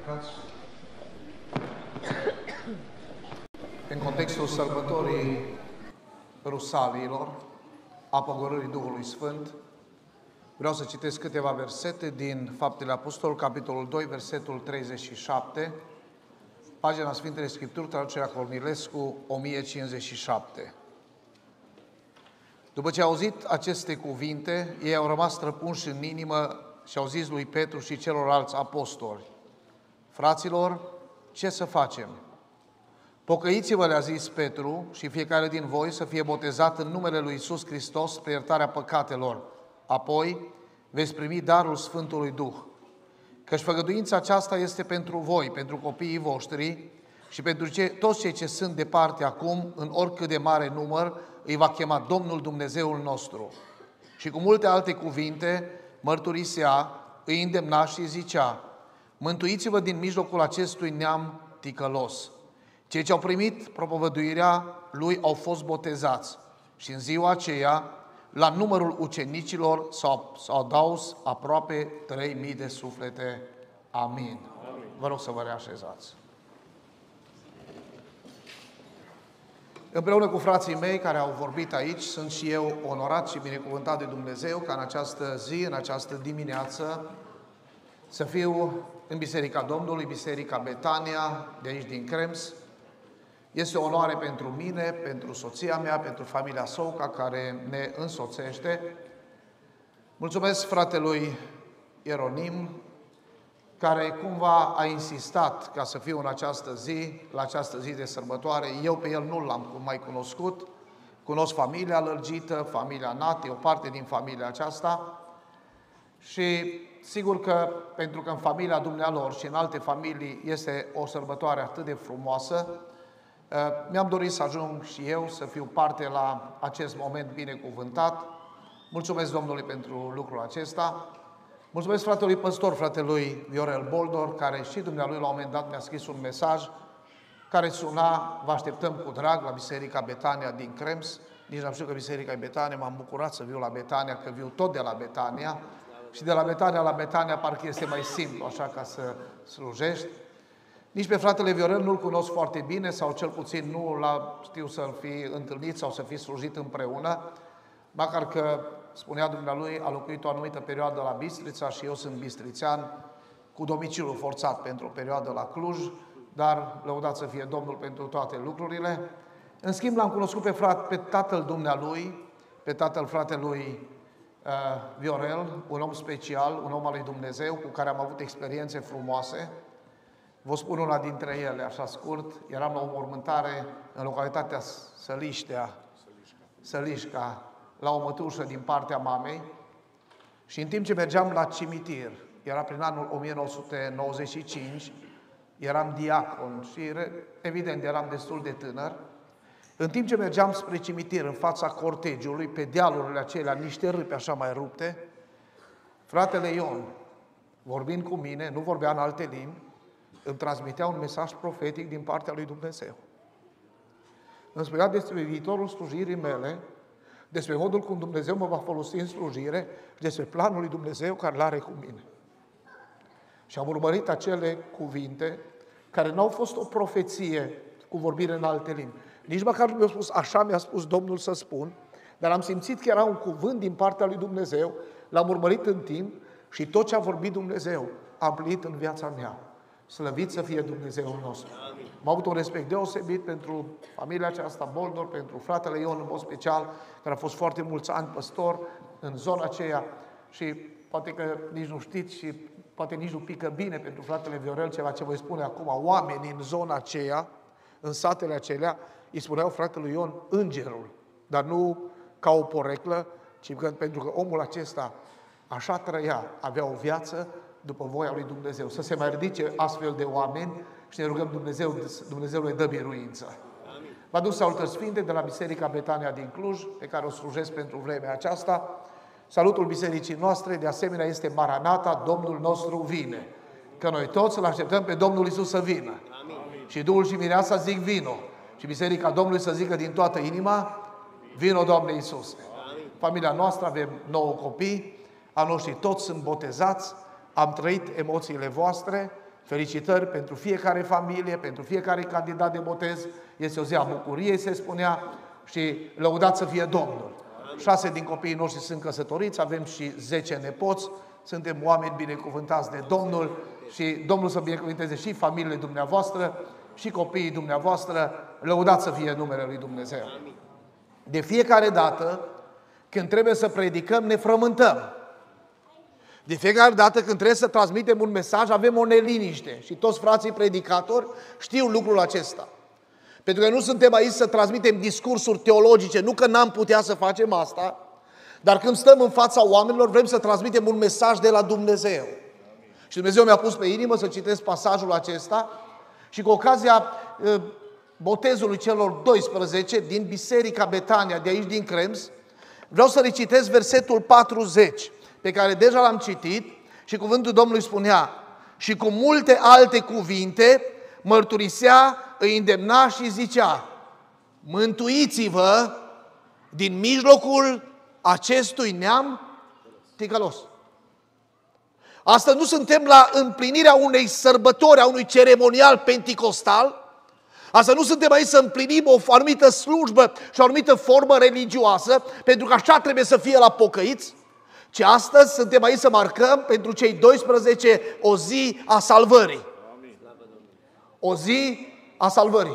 plecați. În contextul sărbătorii Rusaliilor, a pogorârii Duhului Sfânt, vreau să citesc câteva versete din Faptele Apostolilor, capitolul 2, versetul 37, pagina Sfintele Scripturi, traducerea Cornilescu, 1057. După ce au auzit aceste cuvinte, ei au rămas străpunși în inimă și au zis lui Petru și celorlalți apostoli: fraților, ce să facem? Pocăiți-vă, le-a zis Petru, și fiecare din voi să fie botezat în numele lui Iisus Hristos spre iertarea păcatelor. Apoi veți primi darul Sfântului Duh. Căci făgăduința aceasta este pentru voi, pentru copiii voștri și pentru toți cei ce sunt departe acum, în oricât de mare număr, îi va chema Domnul Dumnezeul nostru. Și cu multe alte cuvinte mărturisea, îi îndemna și zicea: mântuiți-vă din mijlocul acestui neam ticălos. Cei ce au primit propovăduirea lui au fost botezați și în ziua aceea, la numărul ucenicilor, s-au adaus aproape 3.000 de suflete. Amin. Vă rog să vă reașezați. Împreună cu frații mei care au vorbit aici, sunt și eu onorat și binecuvântat de Dumnezeu ca în această zi, în această dimineață, să fiu în Biserica Domnului, Biserica Betania, de aici din Krems. Este o onoare pentru mine, pentru soția mea, pentru familia Souca care ne însoțește. Mulțumesc fratelui Ieronim, care cumva a insistat ca să fiu în această zi, la această zi de sărbătoare. Eu pe el nu l-am mai cunoscut, cunosc familia lărgită, familia Nati, o parte din familia aceasta și sigur că pentru că în familia dumnealor și în alte familii este o sărbătoare atât de frumoasă, mi-am dorit să ajung și eu să fiu parte la acest moment binecuvântat. Mulțumesc Domnului pentru lucrul acesta. Mulțumesc fratelui păstor, fratelui Viorel Boldor, care și dumnealui la un moment dat mi-a scris un mesaj care suna: vă așteptăm cu drag la Biserica Betania din Krems. Nici n-am știut că Biserica e Betania, m-am bucurat să viu la Betania, că viu tot de la Betania. Și de la Betania parcă este mai simplu, așa, ca să slujești. Nici pe fratele Viorel nu-l cunosc foarte bine, sau cel puțin nu știu să-l fi întâlnit sau să fi slujit împreună, măcar că, spunea dumnealui, a locuit o anumită perioadă la Bistrița și eu sunt bistrițean, cu domiciliu forțat pentru o perioadă la Cluj, dar lăudat să fie Domnul pentru toate lucrurile. În schimb, l-am cunoscut pe tatăl dumnealui, pe tatăl fratelui Viorel, un om special, un om al lui Dumnezeu, cu care am avut experiențe frumoase. Vă spun una dintre ele, așa scurt. Eram la o mormântare în localitatea Sălișca, la o mătușă din partea mamei, și în timp ce mergeam la cimitir, era prin anul 1995, eram diacon și evident eram destul de tânăr, în timp ce mergeam spre cimitir, în fața cortegiului, pe dealurile acelea, niște râpi așa mai rupte, fratele Ion, vorbind cu mine, nu vorbea în alte limbi, îmi transmitea un mesaj profetic din partea lui Dumnezeu. Îmi spunea despre viitorul slujirii mele, despre modul cum Dumnezeu mă va folosi în slujire și despre planul lui Dumnezeu care l-are cu mine. Și am urmărit acele cuvinte care n-au fost o profeție cu vorbire în alte limbi. Nici măcar nu mi-a spus: așa mi-a spus Domnul să spun, dar am simțit că era un cuvânt din partea lui Dumnezeu, l-am urmărit în timp și tot ce a vorbit Dumnezeu a împlinit în viața mea. Slăvit să fie Dumnezeul nostru. Am avut un respect deosebit pentru familia aceasta, Boldor, pentru fratele Ion în mod special, care a fost foarte mulți ani păstor în zona aceea și poate că nici nu știți și poate nici nu pică bine pentru fratele Viorel ceea ce voi spune acum. Oamenii în zona aceea, în satele acelea, îi spuneau fratelui Ion îngerul, dar nu ca o poreclă, ci pentru că omul acesta așa trăia, avea o viață după voia lui Dumnezeu. Să se mai ridice astfel de oameni și ne rugăm Dumnezeu le dă biruință. Vă aduc salutări sfinte de la Biserica Betania din Cluj, pe care o slujesc pentru vremea aceasta. Salutul bisericii noastre, de asemenea, este Maranata, Domnul nostru vine. Că noi toți îl așteptăm pe Domnul Iisus să vină. Amin. Și Duhul și Mireasa zic vino. Și Biserica Domnului să zică din toată inima: vino, Doamne Iisuse. Familia noastră, avem 9 copii, a noștri toți sunt botezați, am trăit emoțiile voastre, Felicitări pentru fiecare familie, pentru fiecare candidat de botez. Este o zi a bucuriei, se spunea, și lăudat să fie Domnul. 6 din copiii noștri sunt căsătoriți, avem și 10 nepoți. Suntem oameni binecuvântați de Domnul și Domnul să binecuvânteze și familiile dumneavoastră și copiii dumneavoastră. Lăudat să fie numele lui Dumnezeu. De fiecare dată când trebuie să predicăm, ne frământăm. De fiecare dată când trebuie să transmitem un mesaj, avem o neliniște. Și toți frații predicatori știu lucrul acesta. Pentru că nu suntem aici să transmitem discursuri teologice, nu că n-am putea să facem asta, dar când stăm în fața oamenilor, vrem să transmitem un mesaj de la Dumnezeu. Și Dumnezeu mi-a pus pe inimă să citesc pasajul acesta și cu ocazia botezului celor 12 din Biserica Betania, de aici din Krems, vreau să recitesc versetul 40, pe care deja l-am citit și cuvântul Domnului spunea: și cu multe alte cuvinte mărturisea, îi îndemna și zicea: mântuiți-vă din mijlocul acestui neam ticălos. Astăzi nu suntem la împlinirea unei sărbători, a unui ceremonial penticostal. Astăzi nu suntem aici să împlinim o anumită slujbă și o anumită formă religioasă, pentru că așa trebuie să fie la pocăiți, ci astăzi suntem aici să marcăm pentru cei 12 o zi a salvării. O zi a salvării.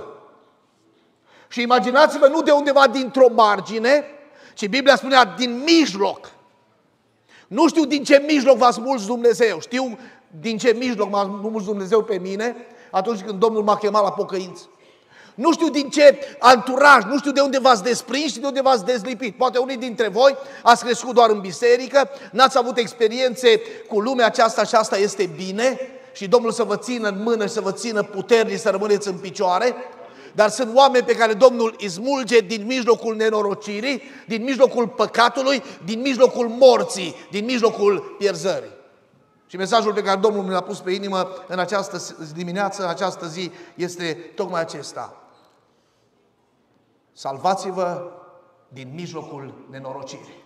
Și imaginați-vă, nu de undeva dintr-o margine, ci Biblia spunea din mijloc. Nu știu din ce mijloc v-a smuls Dumnezeu. Știu din ce mijloc m-a smuls Dumnezeu pe mine atunci când Domnul m-a chemat la pocăință. Nu știu din ce anturaj, nu știu de unde v-ați desprins și de unde v-ați dezlipit. Poate unii dintre voi ați crescut doar în biserică, n-ați avut experiențe cu lumea aceasta și asta este bine și Domnul să vă țină în mână și să vă țină puternici să rămâneți în picioare. Dar sunt oameni pe care Domnul îi smulge din mijlocul nenorocirii, din mijlocul păcatului, din mijlocul morții, din mijlocul pierzării. Și mesajul pe care Domnul mi-l-a pus pe inimă în această dimineață, în această zi, este tocmai acesta. Salvați-vă din mijlocul nenorocirii.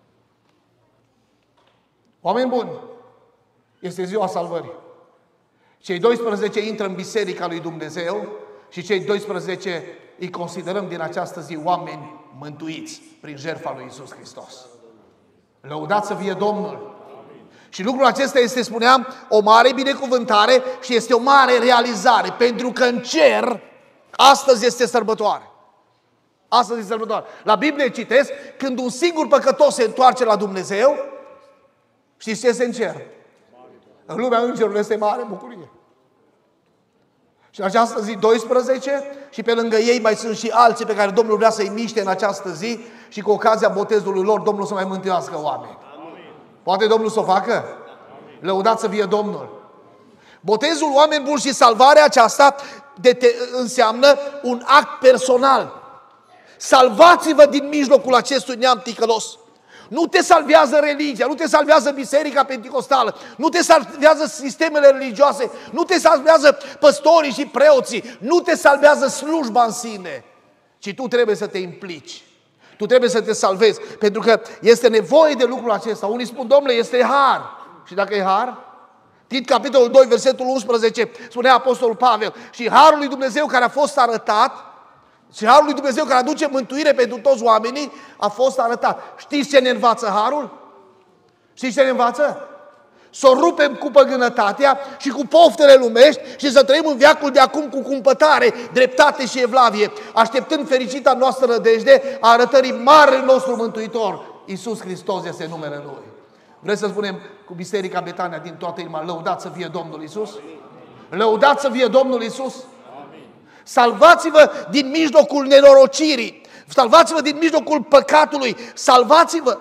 Oameni buni, este ziua salvării. Cei 12 intră în biserica lui Dumnezeu și cei 12 îi considerăm din această zi oameni mântuiți prin jertfa lui Iisus Hristos. Lăudați să fie Domnul! Și lucrul acesta este, spuneam, o mare binecuvântare și este o mare realizare, pentru că în cer astăzi este sărbătoare. Astăzi este sărbătoare. La Biblie citesc, când un singur păcătos se întoarce la Dumnezeu, știți ce este în cer? În lumea îngerilor este mare bucurie. Și în această zi 12 și pe lângă ei mai sunt și alții pe care Domnul vrea să-i miște în această zi și cu ocazia botezului lor Domnul să mai mântuiască oameni. Poate Domnul să o facă? Lăudați să fie Domnul! Botezul, oameni buni, și salvarea aceasta înseamnă un act personal. Salvați-vă din mijlocul acestui neam ticălos. Nu te salvează religia, nu te salvează biserica penticostală, nu te salvează sistemele religioase, nu te salvează păstorii și preoții, nu te salvează slujba în sine, ci tu trebuie să te implici. Tu trebuie să te salvezi, pentru că este nevoie de lucrul acesta. Unii spun: Domnule, este har. Și dacă e har? Tit, capitolul 2, versetul 11, spunea Apostolul Pavel: și harul lui Dumnezeu care a fost arătat, și harul lui Dumnezeu care aduce mântuire pentru toți oamenii, a fost arătat. Știți ce ne învață harul? Știți ce ne învață? Să o rupem cu păgânătatea și cu poftele lumești și să trăim în veacul de acum cu cumpătare, dreptate și evlavie, așteptând fericita noastră nădejde a arătării marelui nostru Mântuitor. Iisus Hristos este numele Lui. Vreți să spunem cu Biserica Betania din toată inima: lăudat să fie Domnul Iisus? Lăudat să fie Domnul Iisus? Salvați-vă din mijlocul nenorocirii, salvați-vă din mijlocul păcatului, salvați-vă!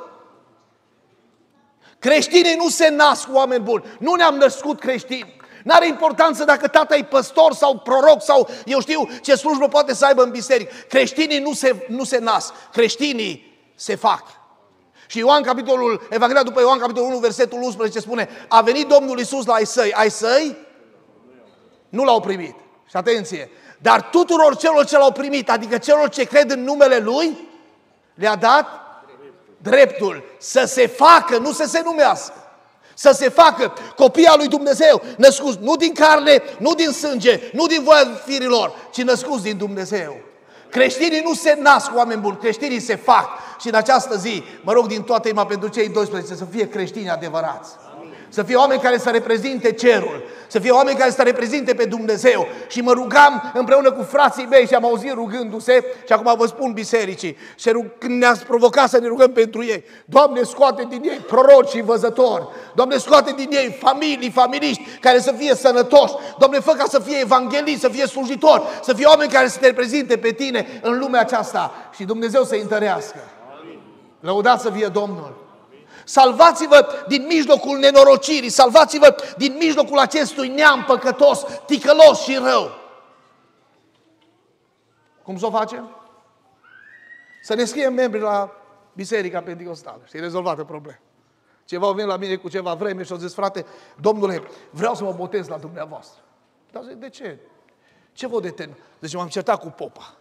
Creștinii nu se nasc, oameni buni. Nu ne-am născut creștini. N-are importanță dacă tata e păstor sau proroc sau eu știu ce slujbă poate să aibă în biserică. Creștinii nu se nasc. Creștinii se fac. Și Evanghelia după Ioan, capitolul 1, versetul 11 spune: a venit Domnul Iisus la ai săi. Ai săi nu l-au primit. Și atenție! Dar tuturor celor ce l-au primit, adică celor ce cred în numele Lui, le-a dat dreptul să se facă, nu să se numească, Să se facă copii al lui Dumnezeu, născuți nu din carne, nu din sânge, nu din voia firilor, ci născuți din Dumnezeu. Creștinii nu se nasc, oameni buni, creștinii se fac. Și în această zi, mă rog din toată inima pentru cei 12 să fie creștini adevărați. Să fie oameni care să reprezinte cerul, să fie oameni care să reprezinte pe Dumnezeu. Și mă rugam împreună cu frații mei și am auzit rugându-se, și acum vă spun bisericii, și când ne-ați provocat să ne rugăm pentru ei, Doamne, scoate din ei proroci și văzători, Doamne, scoate din ei familii, familiști care să fie sănătoși, Doamne, fă ca să fie evangeliști, să fie slujitori, să fie oameni care să te reprezinte pe tine în lumea aceasta și Dumnezeu să-i întărească. Lăudați să fie Domnul! Salvați-vă din mijlocul nenorocirii, salvați-vă din mijlocul acestui neam păcătos, ticălos și rău. Cum să o facem? Să ne scriem membri la Biserica Pentecostală. Și e rezolvată problema. Ceva au venit la mine cu ceva vreme și au zis, frate, Domnule, vreau să mă botez la dumneavoastră. Dar zic, de ce? Ce vă determină? Deci m-am certat cu popa.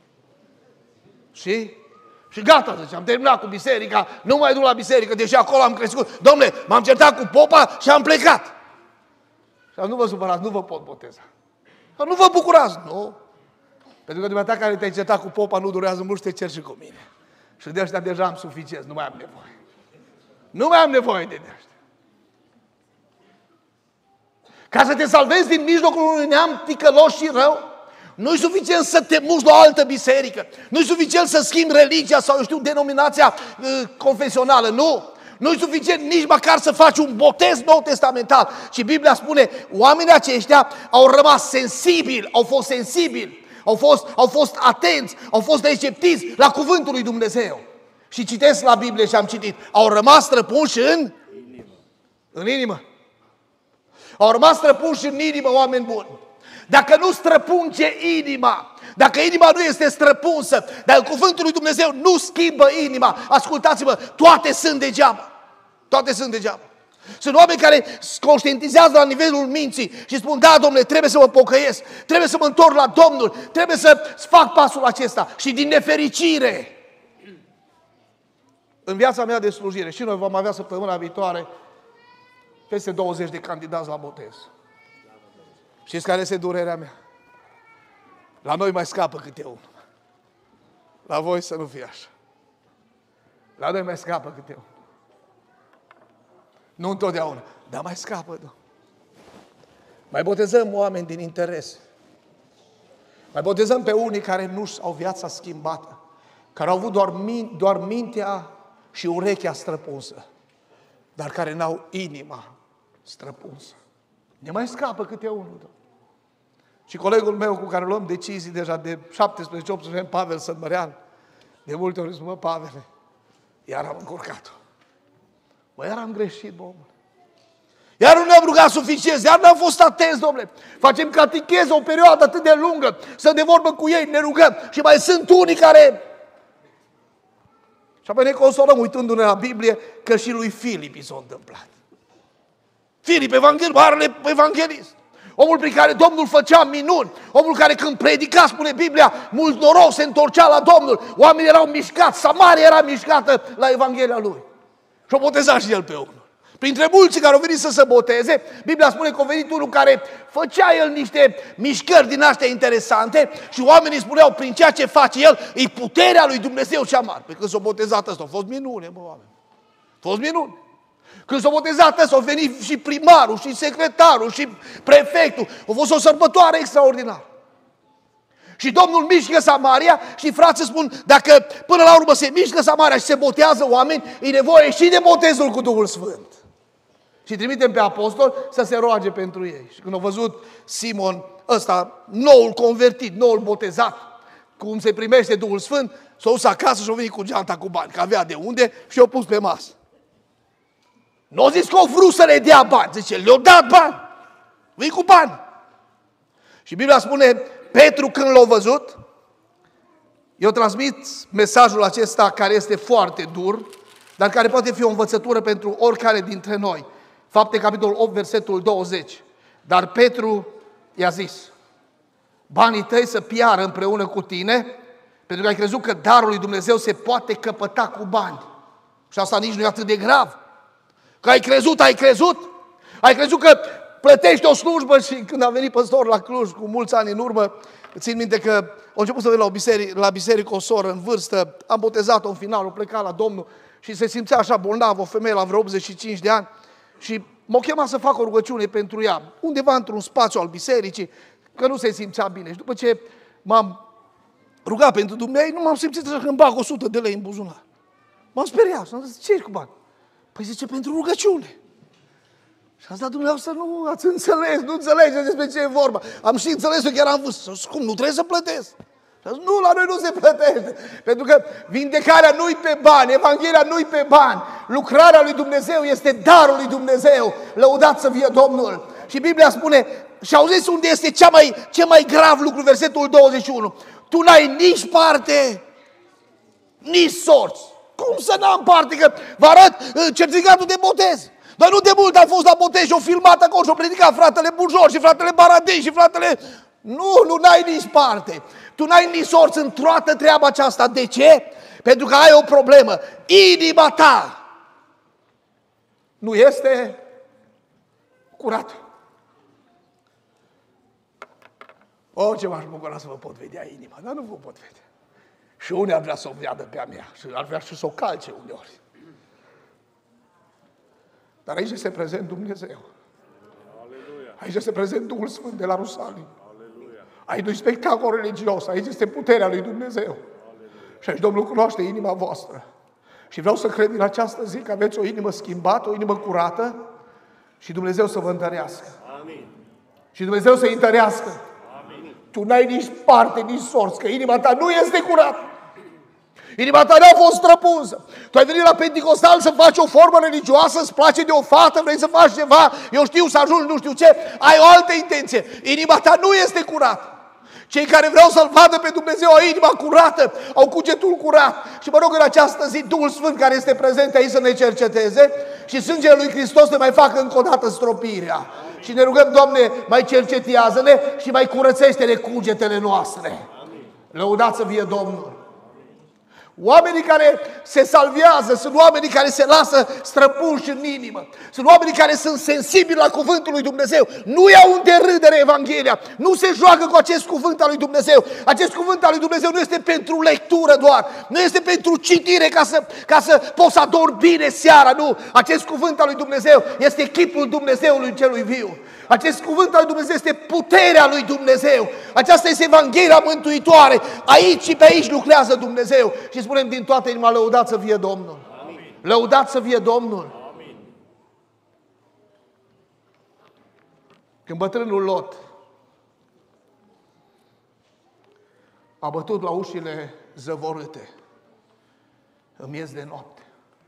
Și gata, zice, am terminat cu biserica, nu mai duc la biserică, deși acolo am crescut. Dom'le, m-am certat cu popa și am plecat. Și nu vă supărați, nu vă pot boteza. Nu vă bucurați, nu. Pentru că dumneata care te-ai certat cu popa nu durează mult și te cer și cu mine. Și de ăștia deja am suficient, nu mai am nevoie. Nu mai am nevoie de ăștia. Ca să te salvezi din mijlocul unui neam ticălos și rău, nu-i suficient să te muți la o altă biserică. Nu-i suficient să schimbi religia sau, eu știu, denominația confesională. Nu! Nu-i suficient nici măcar să faci un botez nou testamental. Și Biblia spune, oamenii aceștia au rămas sensibili, au fost sensibili, au fost atenți, au fost receptivi la cuvântul lui Dumnezeu. Și citesc la Biblie și am citit, au rămas străpunși în inimă. Au rămas străpunși în inimă, oameni buni. Dacă nu străpunge inima, dacă inima nu este străpunsă, dacă cuvântul lui Dumnezeu nu schimbă inima, ascultați-mă, toate sunt degeaba. Toate sunt degeaba. Sunt oameni care conștientizează la nivelul minții și spun, da, Domnule, trebuie să mă pocăiesc, trebuie să mă întorc la Domnul, trebuie să fac pasul acesta. Și din nefericire, în viața mea de slujire, și noi vom avea săptămâna viitoare peste 20 de candidați la botez. Știți care este durerea mea? La noi mai scapă câte unul. La voi să nu fie așa. La noi mai scapă câte unul. Nu întotdeauna, dar mai scapă, Domnule. Mai botezăm oameni din interes. Mai botezăm pe unii care nu au viața schimbată, care au avut doar mintea și urechea străpunsă, dar care n-au inima străpunsă. Ne mai scapă câte unul, Domnule. Și colegul meu cu care luăm decizii deja de 17-18 ani, Pavel Sădmărean, de multe ori spune, Pavele, iar am încurcat-o. Iar am greșit, Domnule. Iar nu ne-am rugat suficient, iar n-am fost atenți, Domnule. Facem catecheză o perioadă atât de lungă, să de vorbă cu ei, ne rugăm. Și mai sunt unii care... Și apoi ne consolăm uitându-ne la Biblie că și lui Filip i s-a întâmplat. Filip, marele evanghelist. Omul prin care Domnul făcea minuni. Omul care când predica, spune Biblia, mult noroc se întorcea la Domnul. Oamenii erau mișcați, Samaria era mișcată la Evanghelia lui. Și-o boteza și el pe unul. Printre mulți care au venit să se boteze, Biblia spune că a venit unul care făcea el niște mișcări din astea interesante și oamenii spuneau, prin ceea ce face el, e puterea lui Dumnezeu cea mare. Pe când s-a botezat ăsta, au fost minune, mă, oameni. Au fost minuni. Când s-a botezat ăsta, au venit și primarul, și secretarul, și prefectul. A fost o sărbătoare extraordinară. Și Domnul mișcă Samaria și frații spun, dacă până la urmă se mișcă Samaria și se botează oameni, e nevoie și de botezul cu Duhul Sfânt. Și trimitem pe apostol să se roage pentru ei. Și când au văzut Simon ăsta, noul convertit, noul botezat, cum se primește Duhul Sfânt, s-a dus acasă și a venit cu geanta cu bani, că avea de unde și i-a pus pe masă. Nu a zis că au vrut să le dea bani, zice, le-au dat bani, vii cu bani. Și Biblia spune, Petru când l-a văzut, eu transmit mesajul acesta care este foarte dur, dar care poate fi o învățătură pentru oricare dintre noi. Fapte, capitolul 8, versetul 20. Dar Petru i-a zis, banii tăi să piară împreună cu tine, pentru că ai crezut că darul lui Dumnezeu se poate căpăta cu bani. Și asta nici nu e atât de grav. Că ai crezut, ai crezut? Ai crezut că plătești o slujbă și când a venit păstor la Cluj cu mulți ani în urmă, țin minte că au început să vină la biserică o soră în vârstă, am botezat-o în final, o plecat la Domnul și se simțea așa bolnavă, o femeie la vreo 85 de ani și m-a chemat să fac o rugăciune pentru ea, undeva într-un spațiu al bisericii, că nu se simțea bine. Și după ce m-am rugat pentru Dumnezeu, nu m-am simțit așa că îmi bag 100 de lei în buzunar. M-am speriat și am zis, ce ești cu bani? Păi zice, pentru rugăciune. Și am zis, dumneavoastră nu ați înțeles, nu înțelegeți despre ce e vorba. Am și înțeles că chiar am văzut. Cum, nu trebuie să plătesc? Și am zis, nu, la noi nu se plătește. Pentru că vindecarea nu-i pe bani, Evanghelia nu-i pe bani. Lucrarea lui Dumnezeu este darul lui Dumnezeu. Lăudat să fie Domnul. Și Biblia spune, și auziți unde este cel mai grav lucru, versetul 21. Tu n-ai nici parte, nici sorți. Cum să n-am parte? Că vă arăt certificatul de botez. Dar nu de mult am fost la botez și o filmat acolo și o predicat fratele Bujor și fratele Baradei și fratele... Nu n-ai nici parte. Tu n-ai nici sorți în toată treaba aceasta. De ce? Pentru că ai o problemă. Inima ta nu este curată. O, ce m-aș bucura să vă pot vedea inima, dar nu vă pot vedea. Și unii ar vrea să o vadă pe a mea și ar vrea și să o calce uneori. Dar aici este prezent Dumnezeu. Aici este prezent Duhul Sfânt de la Rusalim. Aici nu-i spectacol religios, aici este puterea lui Dumnezeu. Și aici Domnul cunoaște inima voastră. Și vreau să cred în această zi că aveți o inimă schimbată, o inimă curată și Dumnezeu să vă întărească. Amin. Și Dumnezeu să-i întărească. Amin. Tu n-ai nici parte, nici sorți, că inima ta nu este curată. Inima ta n-a fost străpunsă. Tu ai venit la Pentecostal să faci o formă religioasă, îți place de o fată, vrei să faci ceva, eu știu să ajungi nu știu ce, ai o altă intenție. Inima ta nu este curată. Cei care vreau să-L vadă pe Dumnezeu au inima curată, au cugetul curat. Și mă rog în această zi Duhul Sfânt care este prezent aici să ne cerceteze și sângele lui Hristos să mai facă încă o dată stropirea. Și ne rugăm, Doamne, mai cercetează-ne și mai curățește-ne cugetele noastre. Lăudați să fie Domnul. Oamenii care se salvează sunt oamenii care se lasă străpunși în inimă. Sunt oamenii care sunt sensibili la cuvântul lui Dumnezeu. Nu iau în derâdere Evanghelia. Nu se joacă cu acest cuvânt al lui Dumnezeu. Acest cuvânt al lui Dumnezeu nu este pentru lectură doar. Nu este pentru citire ca să poți să adori bine seara. Nu. Acest cuvânt al lui Dumnezeu este chipul Dumnezeului celui viu. Acest cuvânt al lui Dumnezeu este puterea lui Dumnezeu. Aceasta este Evanghelia mântuitoare. Aici și pe aici lucrează Dumnezeu. Și spunem din toată inima, lăudat să fie Domnul. Amin. Lăudat să fie Domnul. Amin. Când bătrânul Lot a bătut la ușile zăvorâte în miez de noapte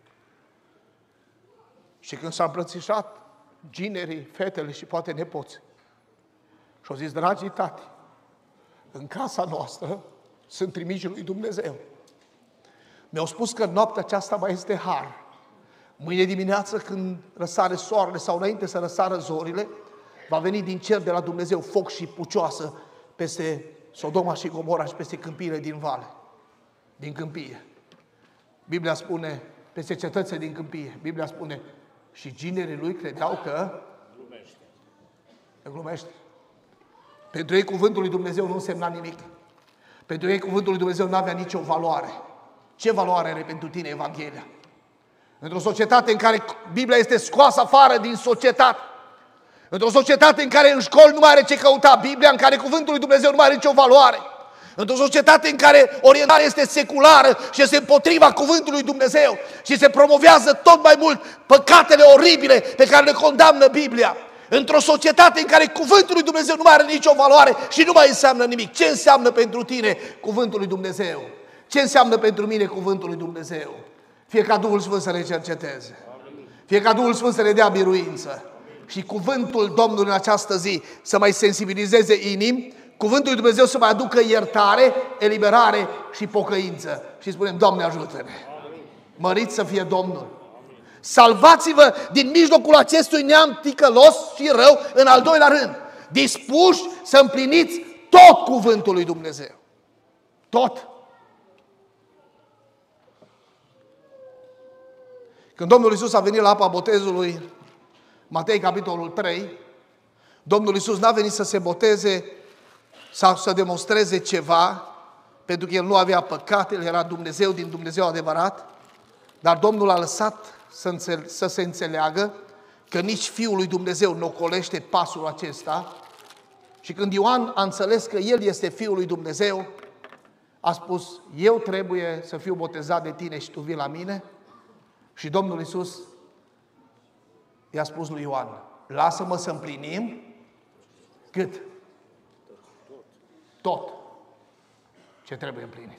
și când s-a îmbrățișat ginerii, fetele și poate nepoți și au zis, dragii tati, în casa noastră sunt trimiși lui Dumnezeu. Mi-au spus că noaptea aceasta mai este har. Mâine dimineață când răsare soarele sau înainte să răsară zorile, va veni din cer de la Dumnezeu foc și pucioasă peste Sodoma și Gomora și peste câmpiile din vale, din câmpie. Biblia spune, peste cetățile din câmpie, Biblia spune, și ginerii lui credeau că glumește. Pentru ei cuvântul lui Dumnezeu nu însemna nimic. Pentru ei cuvântul lui Dumnezeu nu avea nicio valoare. Ce valoare are pentru tine Evanghelia? Într-o societate în care Biblia este scoasă afară din societate, într-o societate în care în școli nu mai are ce căuta Biblia, în care cuvântul lui Dumnezeu nu mai are nicio valoare, într-o societate în care orientarea este seculară și este împotriva cuvântului lui Dumnezeu și se promovează tot mai mult păcatele oribile pe care le condamnă Biblia, într-o societate în care cuvântul lui Dumnezeu nu mai are nicio valoare și nu mai înseamnă nimic. Ce înseamnă pentru tine cuvântul lui Dumnezeu? Ce înseamnă pentru mine cuvântul lui Dumnezeu? Fie ca Duhul Sfânt să ne cerceteze. Fie ca Duhul Sfânt să ne dea biruință. Și cuvântul Domnului în această zi să mai sensibilizeze inimi, cuvântul lui Dumnezeu să mai aducă iertare, eliberare și pocăință. Și spunem, Doamne ajută-ne! Măriți să fie Domnul! Salvați-vă din mijlocul acestui neam ticălos și rău în al doilea rând. Dispuși să împliniți tot cuvântul lui Dumnezeu. Tot. Când Domnul Iisus a venit la apa botezului, Matei capitolul 3, Domnul Iisus n-a venit să se boteze sau să demonstreze ceva, pentru că El nu avea păcat, El era Dumnezeu din Dumnezeu adevărat, dar Domnul a lăsat să se înțeleagă că nici Fiul lui Dumnezeu nu ocolește pasul acesta. Și când Ioan a înțeles că El este Fiul lui Dumnezeu, a spus, eu trebuie să fiu botezat de tine și tu vii la mine? Și Domnul Iisus i-a spus lui Ioan, lasă-mă să împlinim cât? Tot ce trebuie împlinit.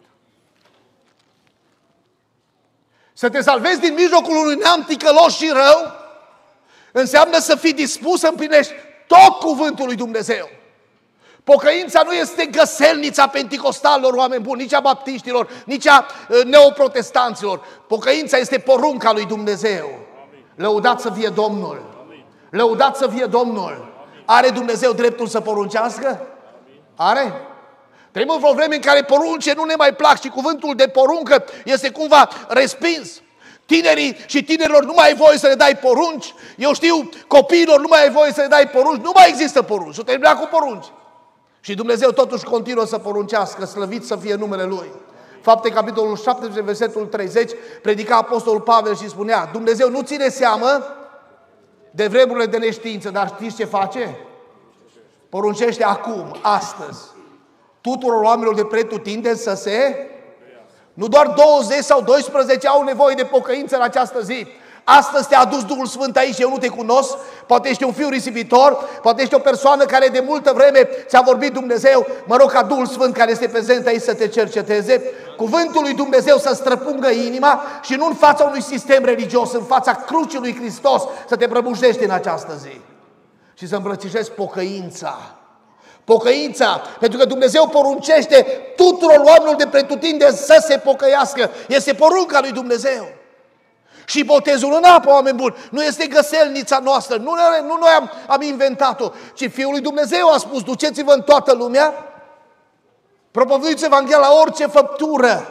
Să te salvezi din mijlocul unui neam ticălos și rău înseamnă să fii dispus să împlinești tot cuvântul lui Dumnezeu. Pocăința nu este găselnița penticostalilor, oameni buni, nici a baptiștilor, nici a neoprotestanților. Pocăința este porunca lui Dumnezeu. Lăudat să fie Domnul! Lăudat să fie Domnul! Are Dumnezeu dreptul să poruncească? Are? Trăim într-o vreme în care porunce nu ne mai plac și cuvântul de poruncă este cumva respins. Tinerii și tinerilor nu mai ai voie să le dai porunci. Eu știu, copiilor nu mai ai voie să le dai porunci. Nu mai există porunci. S-o terminat cu porunci. Și Dumnezeu totuși continuă să poruncească, slăvit să fie numele Lui. Fapte, capitolul 17, versetul 30, predica Apostolul Pavel și spunea, Dumnezeu nu ține seamă de vremurile de neștiință, dar știți ce face? Poruncește acum, astăzi, tuturor oamenilor de pretutindeni să se... Nu doar 20 sau 12 au nevoie de pocăință în această zi. Astăzi te-a adus Duhul Sfânt aici, eu nu te cunosc, poate ești un fiu risipitor, poate ești o persoană care de multă vreme ți-a vorbit Dumnezeu, mă rog ca Duhul Sfânt care este prezent aici să te cerceteze, cuvântul lui Dumnezeu să străpungă inima și nu în fața unui sistem religios, în fața crucii lui Hristos, să te prăbușești în această zi și să îmbrățișezi pocăința. Pocăința, pentru că Dumnezeu poruncește tuturor oamenilor de pretutindeni să se pocăiască. Este porunca lui Dumnezeu. Și botezul în apă, oameni buni, nu este găselnița noastră, nu noi am inventat-o, ci Fiul lui Dumnezeu a spus, duceți-vă în toată lumea, propovăduiți Evanghelia la orice făptură.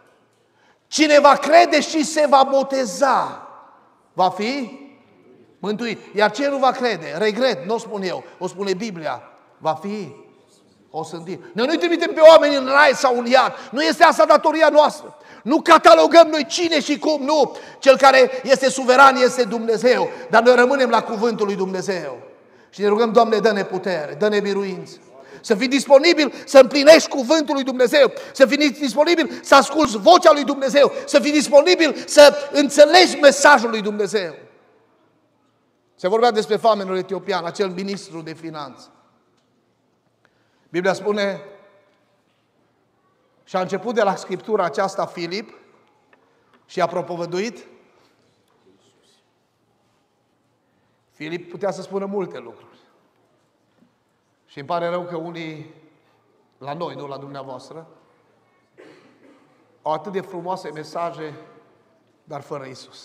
Cine va crede și se va boteza, va fi mântuit. Iar cine nu va crede, regret, nu o spun eu, o spune Biblia, va fi osândit. Noi nu-i trimitem pe oameni în rai sau în iad. Nu este asta datoria noastră. Nu catalogăm noi cine și cum, nu. Cel care este suveran este Dumnezeu. Dar noi rămânem la cuvântul lui Dumnezeu. Și ne rugăm, Doamne, dă-ne putere, dă-ne biruință. Să fii disponibil să împlinești cuvântul lui Dumnezeu. Să fii disponibil să asculți vocea lui Dumnezeu. Să fii disponibil să înțelegi mesajul lui Dumnezeu. Se vorbea despre famenul etiopian, acel ministru de finanțe. Biblia spune, și a început de la Scriptura aceasta Filip și a propovăduit. Filip putea să spună multe lucruri. Și îmi pare rău că unii, la noi, nu la dumneavoastră, au atât de frumoase mesaje, dar fără Iisus.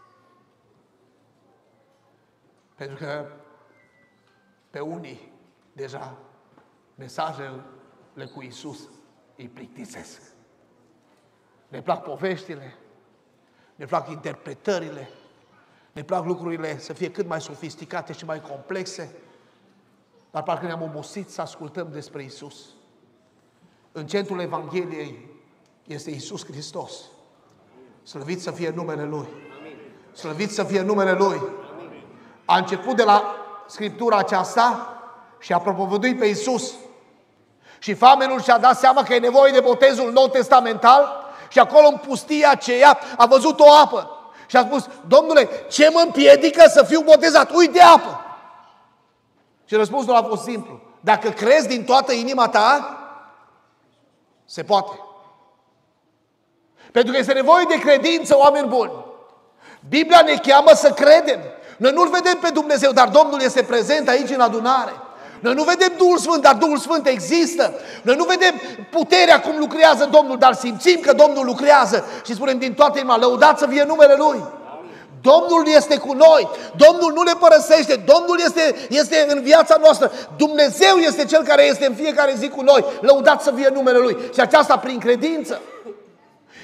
Pentru că pe unii deja mesajele cu Iisus îi plictisesc. Ne plac poveștile, ne plac interpretările, ne plac lucrurile să fie cât mai sofisticate și mai complexe, dar parcă ne-am obosit să ascultăm despre Iisus. În centrul Evangheliei este Iisus Hristos. Slăvit să fie numele Lui. Slăvit să fie numele Lui. A început de la Scriptura aceasta și a propovăduit pe Iisus. Și famenul și-a dat seama că e nevoie de botezul nou testamental și acolo în pustia aceea a văzut o apă. Și a spus, Domnule, ce mă împiedică să fiu botezat? Uite apă! Și răspunsul a fost simplu. Dacă crezi din toată inima ta, se poate. Pentru că este nevoie de credință, oameni buni. Biblia ne cheamă să credem. Noi nu-L vedem pe Dumnezeu, dar Domnul este prezent aici în adunare. Noi nu vedem Duhul Sfânt, dar Duhul Sfânt există. Noi nu vedem puterea cum lucrează Domnul, dar simțim că Domnul lucrează. Și spunem din toată inima, lăudat să fie numele Lui. Domnul este cu noi. Domnul nu ne părăsește. Domnul este în viața noastră. Dumnezeu este Cel care este în fiecare zi cu noi. Lăudat să fie numele Lui. Și aceasta prin credință.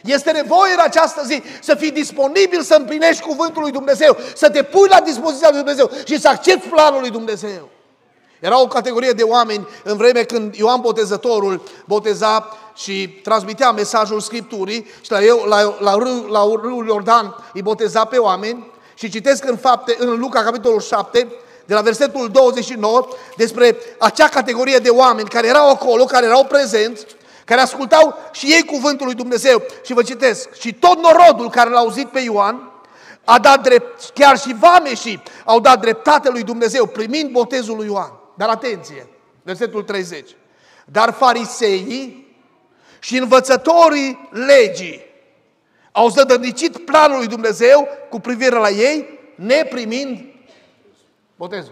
Este nevoie în această zi să fii disponibil să împlinești cuvântul lui Dumnezeu, să te pui la dispoziția lui Dumnezeu și să accepti planul lui Dumnezeu. Era o categorie de oameni în vreme când Ioan Botezătorul boteza și transmitea mesajul Scripturii și la râul Iordan îi boteza pe oameni. Și citesc în Luca, capitolul 7, de la versetul 29, despre acea categorie de oameni care erau acolo, care erau prezenți, care ascultau și ei cuvântul lui Dumnezeu. Și vă citesc: și tot norodul care l-a auzit pe Ioan a dat drept, chiar și vameșii au dat dreptate lui Dumnezeu, primind botezul lui Ioan. Dar atenție, versetul 30. Dar fariseii și învățătorii legii au zădărnicit planul lui Dumnezeu cu privire la ei, neprimind botezul.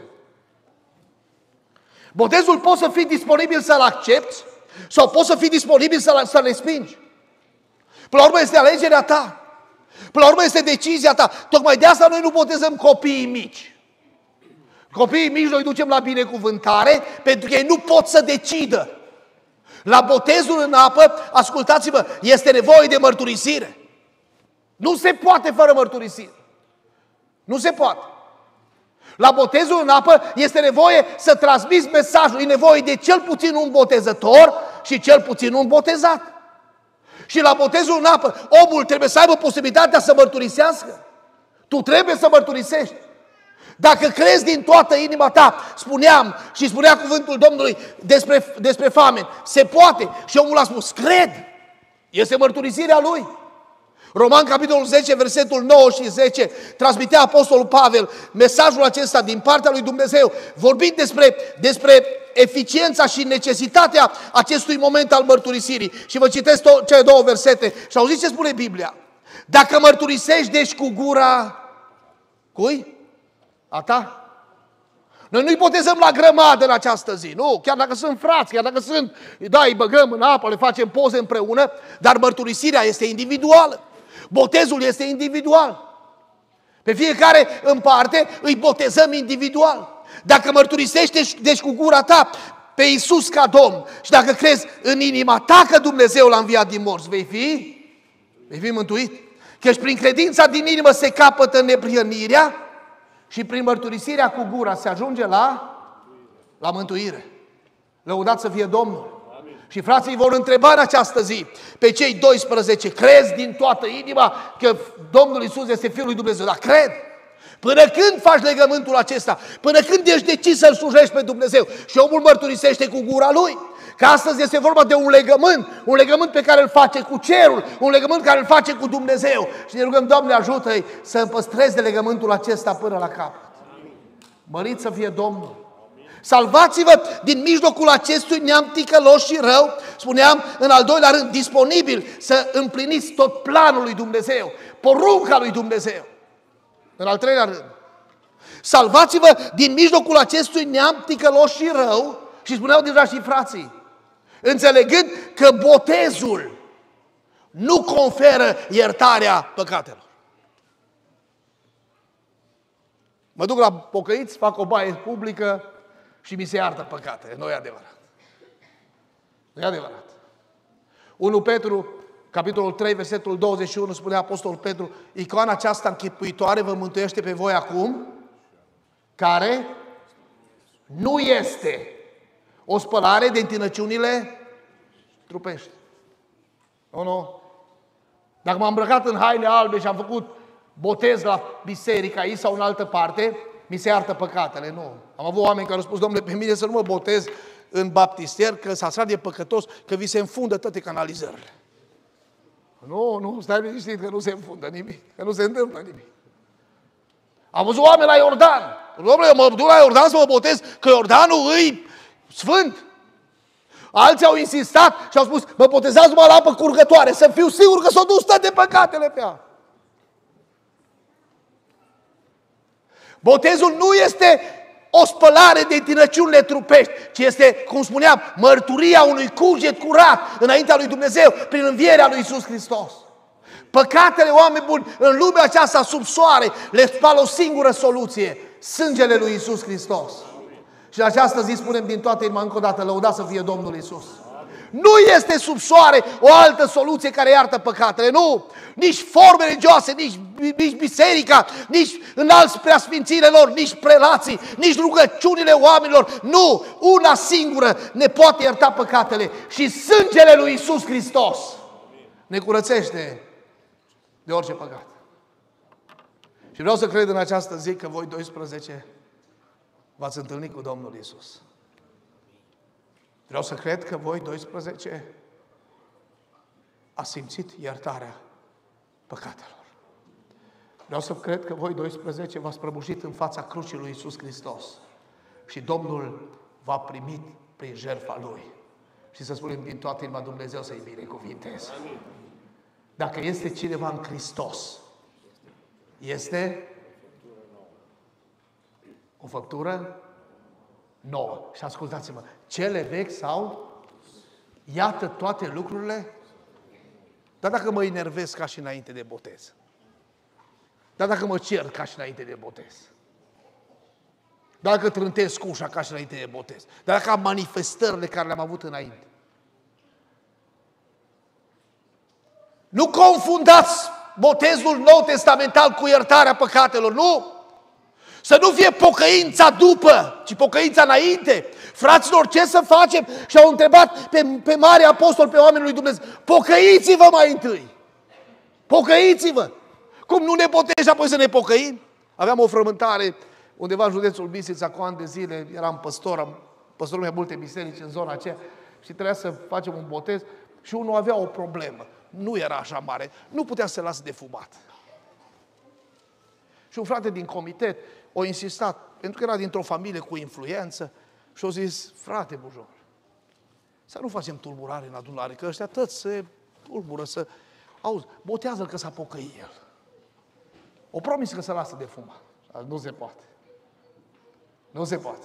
Botezul poți să fii disponibil să-l accepti sau poți să fii disponibil să-l respingi. Până la urmă este alegerea ta. Până la urmă este decizia ta. Tocmai de asta noi nu botezăm copiii mici. Copiii mici noi ducem la binecuvântare pentru că ei nu pot să decidă. La botezul în apă, ascultați-mă, este nevoie de mărturisire. Nu se poate fără mărturisire. Nu se poate. La botezul în apă este nevoie să transmiți mesajul. E nevoie de cel puțin un botezător și cel puțin un botezat. Și la botezul în apă, omul trebuie să aibă posibilitatea să mărturisească. Tu trebuie să mărturisești. Dacă crezi din toată inima ta, spunea cuvântul Domnului despre famine, se poate. Și omul a spus, cred. Este mărturisirea lui. Roman, capitolul 10, versetul 9 și 10, transmitea Apostolul Pavel mesajul acesta din partea lui Dumnezeu, vorbind despre eficiența și necesitatea acestui moment al mărturisirii. Și vă citesc cele două versete și auziți ce spune Biblia. Dacă mărturisești, deci cu gura, cui? A ta? Noi nu-i botezăm la grămadă în această zi, nu? Chiar dacă sunt frați, chiar dacă sunt, îi băgăm în apă, le facem poze împreună, dar mărturisirea este individuală. Botezul este individual. Pe fiecare în parte îi botezăm individual. Dacă mărturisești deci cu gura ta pe Iisus ca Domn și dacă crezi în inima ta că Dumnezeu l-a înviat din morți, vei fi mântuit. Căci prin credința din inimă se capătă neprihănirea și prin mărturisirea cu gura se ajunge la mântuire. Lăudat să fie Domnul. Și frații vor întreba în această zi pe cei 12, crezi din toată inima că Domnul Iisus este Fiul lui Dumnezeu? Da, cred. Până când faci legământul acesta? Până când ești decis să-L slujești pe Dumnezeu? Și omul mărturisește cu gura lui. Că astăzi este vorba de un legământ pe care îl face cu cerul, un legământ care îl face cu Dumnezeu. Și ne rugăm, Doamne, ajută-i să împăstreze legământul acesta până la capăt. Mărit să fie Domnul. Salvați-vă din mijlocul acestui neam ticălos și rău, spuneam în al doilea rând, disponibil să împliniți tot planul lui Dumnezeu, porunca lui Dumnezeu. În al treilea rând, salvați-vă din mijlocul acestui neam ticălos și rău, și spuneau deja și frații, înțelegând că botezul nu conferă iertarea păcatelor. Mă duc la pocăiți, fac o baie publică și mi se iartă păcatele. Nu e adevărat. Nu e adevărat. 1 Petru, capitolul 3, versetul 21, spunea Apostolul Petru, icoana aceasta închipuitoare vă mântuiește pe voi acum, care nu este o spălare de întinăciunile trupești. Nu. Dacă m-am îmbrăcat în haine albe și am făcut botez la biserică aici sau în altă parte, mi se iartă păcatele. Nu. Am avut oameni care au spus, Domnule, pe mine să nu mă botez în baptister, că s-a așa de păcătos, că vi se înfundă toate canalizările. Nu, stai liniștit că nu se înfundă nimic, că nu se întâmplă nimic. Am văzut oameni la Iordan. Domnule, eu mă duc la Iordan să mă botez, că Iordanul îi sfânt. Alții au insistat și au spus, mă botezați numai la apă curgătoare, să fiu sigur că s-au dus toate păcatele pe ea. Botezul nu este o spălare de întinăciunile trupești, ci este, cum spuneam, mărturia unui cuget curat înaintea lui Dumnezeu prin învierea lui Iisus Hristos. Păcatele, oameni buni, în lumea aceasta sub soare le spală o singură soluție, sângele lui Iisus Hristos. Și în această zi spunem din toată inima încă o dată, lăudat să fie Domnul Iisus. Nu este sub soare o altă soluție care iartă păcatele, nu! Nici forme religioase, nici biserica, nici înalți preasfințile lor, nici prelații, nici rugăciunile oamenilor. Nu! Una singură ne poate ierta păcatele și sângele lui Iisus Hristos ne curățește de orice păcat. Și vreau să cred în această zi că voi 12 v-ați întâlnit cu Domnul Iisus. Vreau să cred că voi 12 ați simțit iertarea păcatelor. Vreau să cred că voi 12 v-ați prăbușit în fața crucii lui Iisus Hristos și Domnul v-a primit prin jertfa Lui. Și să spunem din toată inima, Dumnezeu să-i binecuvinteze. Dacă este cineva în Hristos, este o făptură nouă. Și ascultați-mă, cele vechi sau iată toate lucrurile. Dar dacă mă enervez ca și înainte de botez, dar dacă mă cer ca și înainte de botez, dacă trântesc ușa ca și înainte de botez, dar dacă am manifestările care le-am avut înainte. Nu confundați botezul nou testamental cu iertarea păcatelor, nu! Să nu fie pocăința după, ci pocăința înainte. Fraților, ce să facem? Și au întrebat pe mari apostoli, pe oamenii lui Dumnezeu, pocăiți-vă mai întâi! Pocăiți-vă! Cum nu ne botezi și apoi să ne pocăim? Aveam o frământare undeva în județul Bistrița cu ani de zile, eram păstorul mai multe biserici în zona aceea și trebuia să facem un botez și unul avea o problemă. Nu era așa mare, nu putea să se lasă de fumat. Și un frate din comitet a insistat, pentru că era dintr-o familie cu influență, și a zis, frate Bujor, să nu facem tulburare în adunare, că ăștia toți se tulbură, auzi, botează-l că s-a pocăit el. O promis că se lasă de fumat. Nu se poate. Nu se poate.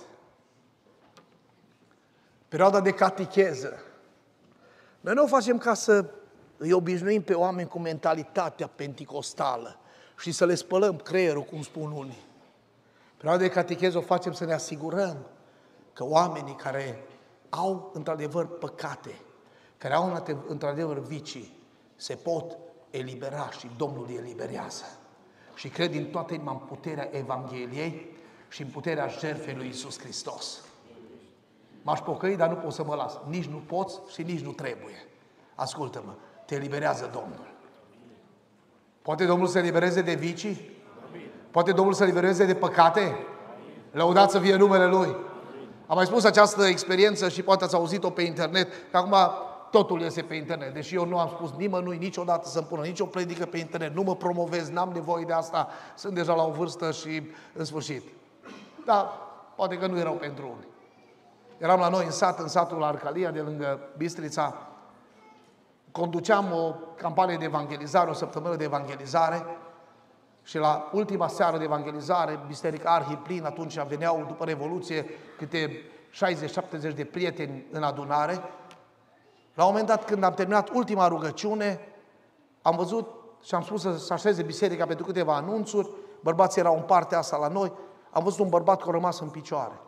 Perioada de catecheză. Noi nu o facem ca să îi obișnuim pe oameni cu mentalitatea penticostală și să le spălăm creierul, cum spun unii. Perioada de catecheză o facem să ne asigurăm că oamenii care au într-adevăr păcate, care au într-adevăr vicii, se pot elibera și Domnul îi eliberează. Și cred din toată inima în puterea Evangheliei și în puterea jertfei lui Iisus Hristos. M-aș pocăi, dar nu pot să mă las. Nici nu poți și nici nu trebuie. Ascultă-mă, te eliberează Domnul. Poate Domnul să elibereze de vicii? Poate Domnul să elibereze de păcate? Lăudați să fie numele Lui. Am mai spus această experiență și poate ați auzit-o pe internet, că acum totul iese pe internet. Deși eu nu am spus nimănui niciodată să-mi pună nicio predică pe internet, nu mă promovez, n-am nevoie de asta, sunt deja la o vârstă și în sfârșit. Dar poate că nu erau pentru unii. Eram la noi în sat, în satul Arcalia, de lângă Bistrița. Conduceam o campanie de evangelizare, o săptămână de evangelizare și la ultima seară de evangelizare, biserica arhiplin, atunci veneau după Revoluție câte 60-70 de prieteni în adunare. La un moment dat, când am terminat ultima rugăciune, am văzut și am spus să așeze biserica pentru câteva anunțuri, bărbații erau în partea asta la noi, am văzut un bărbat care a rămas în picioare.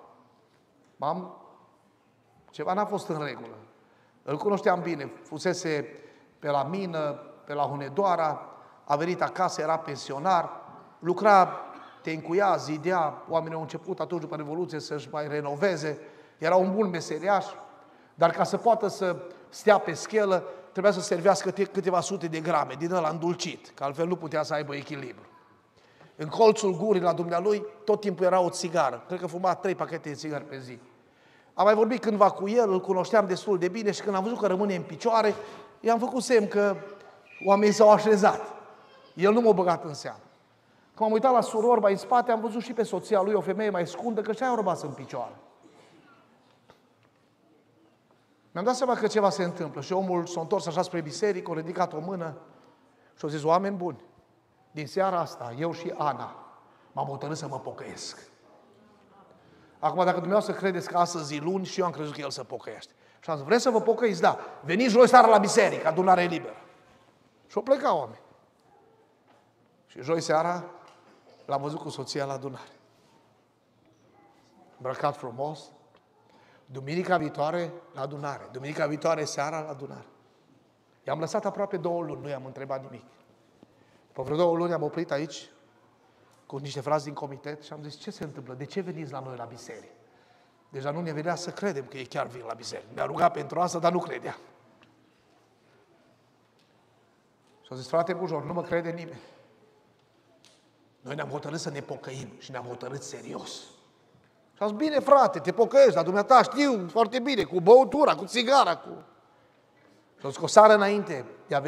Ceva n-a fost în regulă. Îl cunoșteam bine, fusese pe la mină, pe la Hunedoara, a venit acasă, era pensionar, lucra, te încuia, zidea, oamenii au început atunci după Revoluție să-și mai renoveze, era un bun meseriaș, dar ca să poată să stea pe schelă, trebuia să servească câteva sute de grame din ăla îndulcit, că altfel nu putea să aibă echilibru. În colțul gurii la dumnealui tot timpul era o țigară, cred că fuma 3 pachete de țigări pe zi. Am mai vorbit cândva cu el, îl cunoșteam destul de bine și când am văzut că rămâne în picioare, i-am făcut semn că oamenii s-au așezat. El nu m-a băgat în seamă. Când m-am uitat la surori mai în spate, am văzut și pe soția lui, o femeie mai scundă, că și-a rămas în picioare. Mi-am dat seama că ceva se întâmplă și omul s-a întors așa spre biserică, a ridicat o mână și a zis, oameni buni, din seara asta, eu și Ana, m-am hotărât să mă pocăiesc. Acum, dacă dumneavoastră credeți că astăzi e luni și eu am crezut că el se pocăiește. Și am zis, vreți să vă pocăiți? Da. Veniți joi seara la biserică, adunare liberă. Și au plecat oameni. Și joi seara l-am văzut cu soția la adunare. Îmbrăcat frumos, Duminica viitoare la adunare. Duminica viitoare seara la adunare. I-am lăsat aproape 2 luni, nu i-am întrebat nimic. După vreo 2 luni am oprit aici cu niște frați din comitet și am zis, ce se întâmplă? De ce veniți la noi la biserică? Deja nu ne venea să credem că ei chiar vin la biserică. Ne-a rugat pentru asta, dar nu credea. Și a zis, frate Bujor, nu mă crede nimeni. Noi ne-am hotărât să ne pocăim și ne-am hotărât serios. Și a zis, bine frate, te pocăiești, dar dumneata știu foarte bine, cu băutura, cu țigara, cu... Și a zis, cu o seară înainte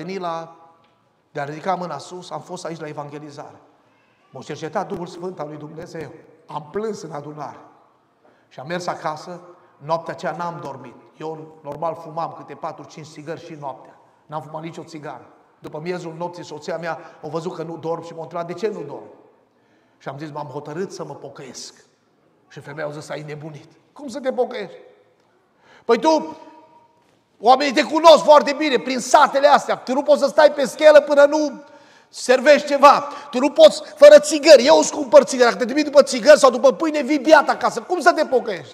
de a ridica mâna sus, am fost aici la evangelizare. M-a cercetat Duhul Sfânt al lui Dumnezeu. Am plâns în adunare. Și am mers acasă, noaptea aceea n-am dormit. Eu normal fumam câte 4-5 țigări și noaptea. N-am fumat nicio țigară. După miezul nopții, soția mea a văzut că nu dorm și m-a întrebat, de ce nu dorm? Și am zis, m-am hotărât să mă pocăiesc. Și femeia a zis, ai nebunit. Cum să te pocăiești? Păi tu, oamenii te cunosc foarte bine, prin satele astea. Tu nu poți să stai pe schelă până nu servești ceva. Tu nu poți fără țigări. Eu îți cumpăr țigări. Dacă te trimit după țigări sau după pâine, vii beat acasă. Cum să te pocăiești?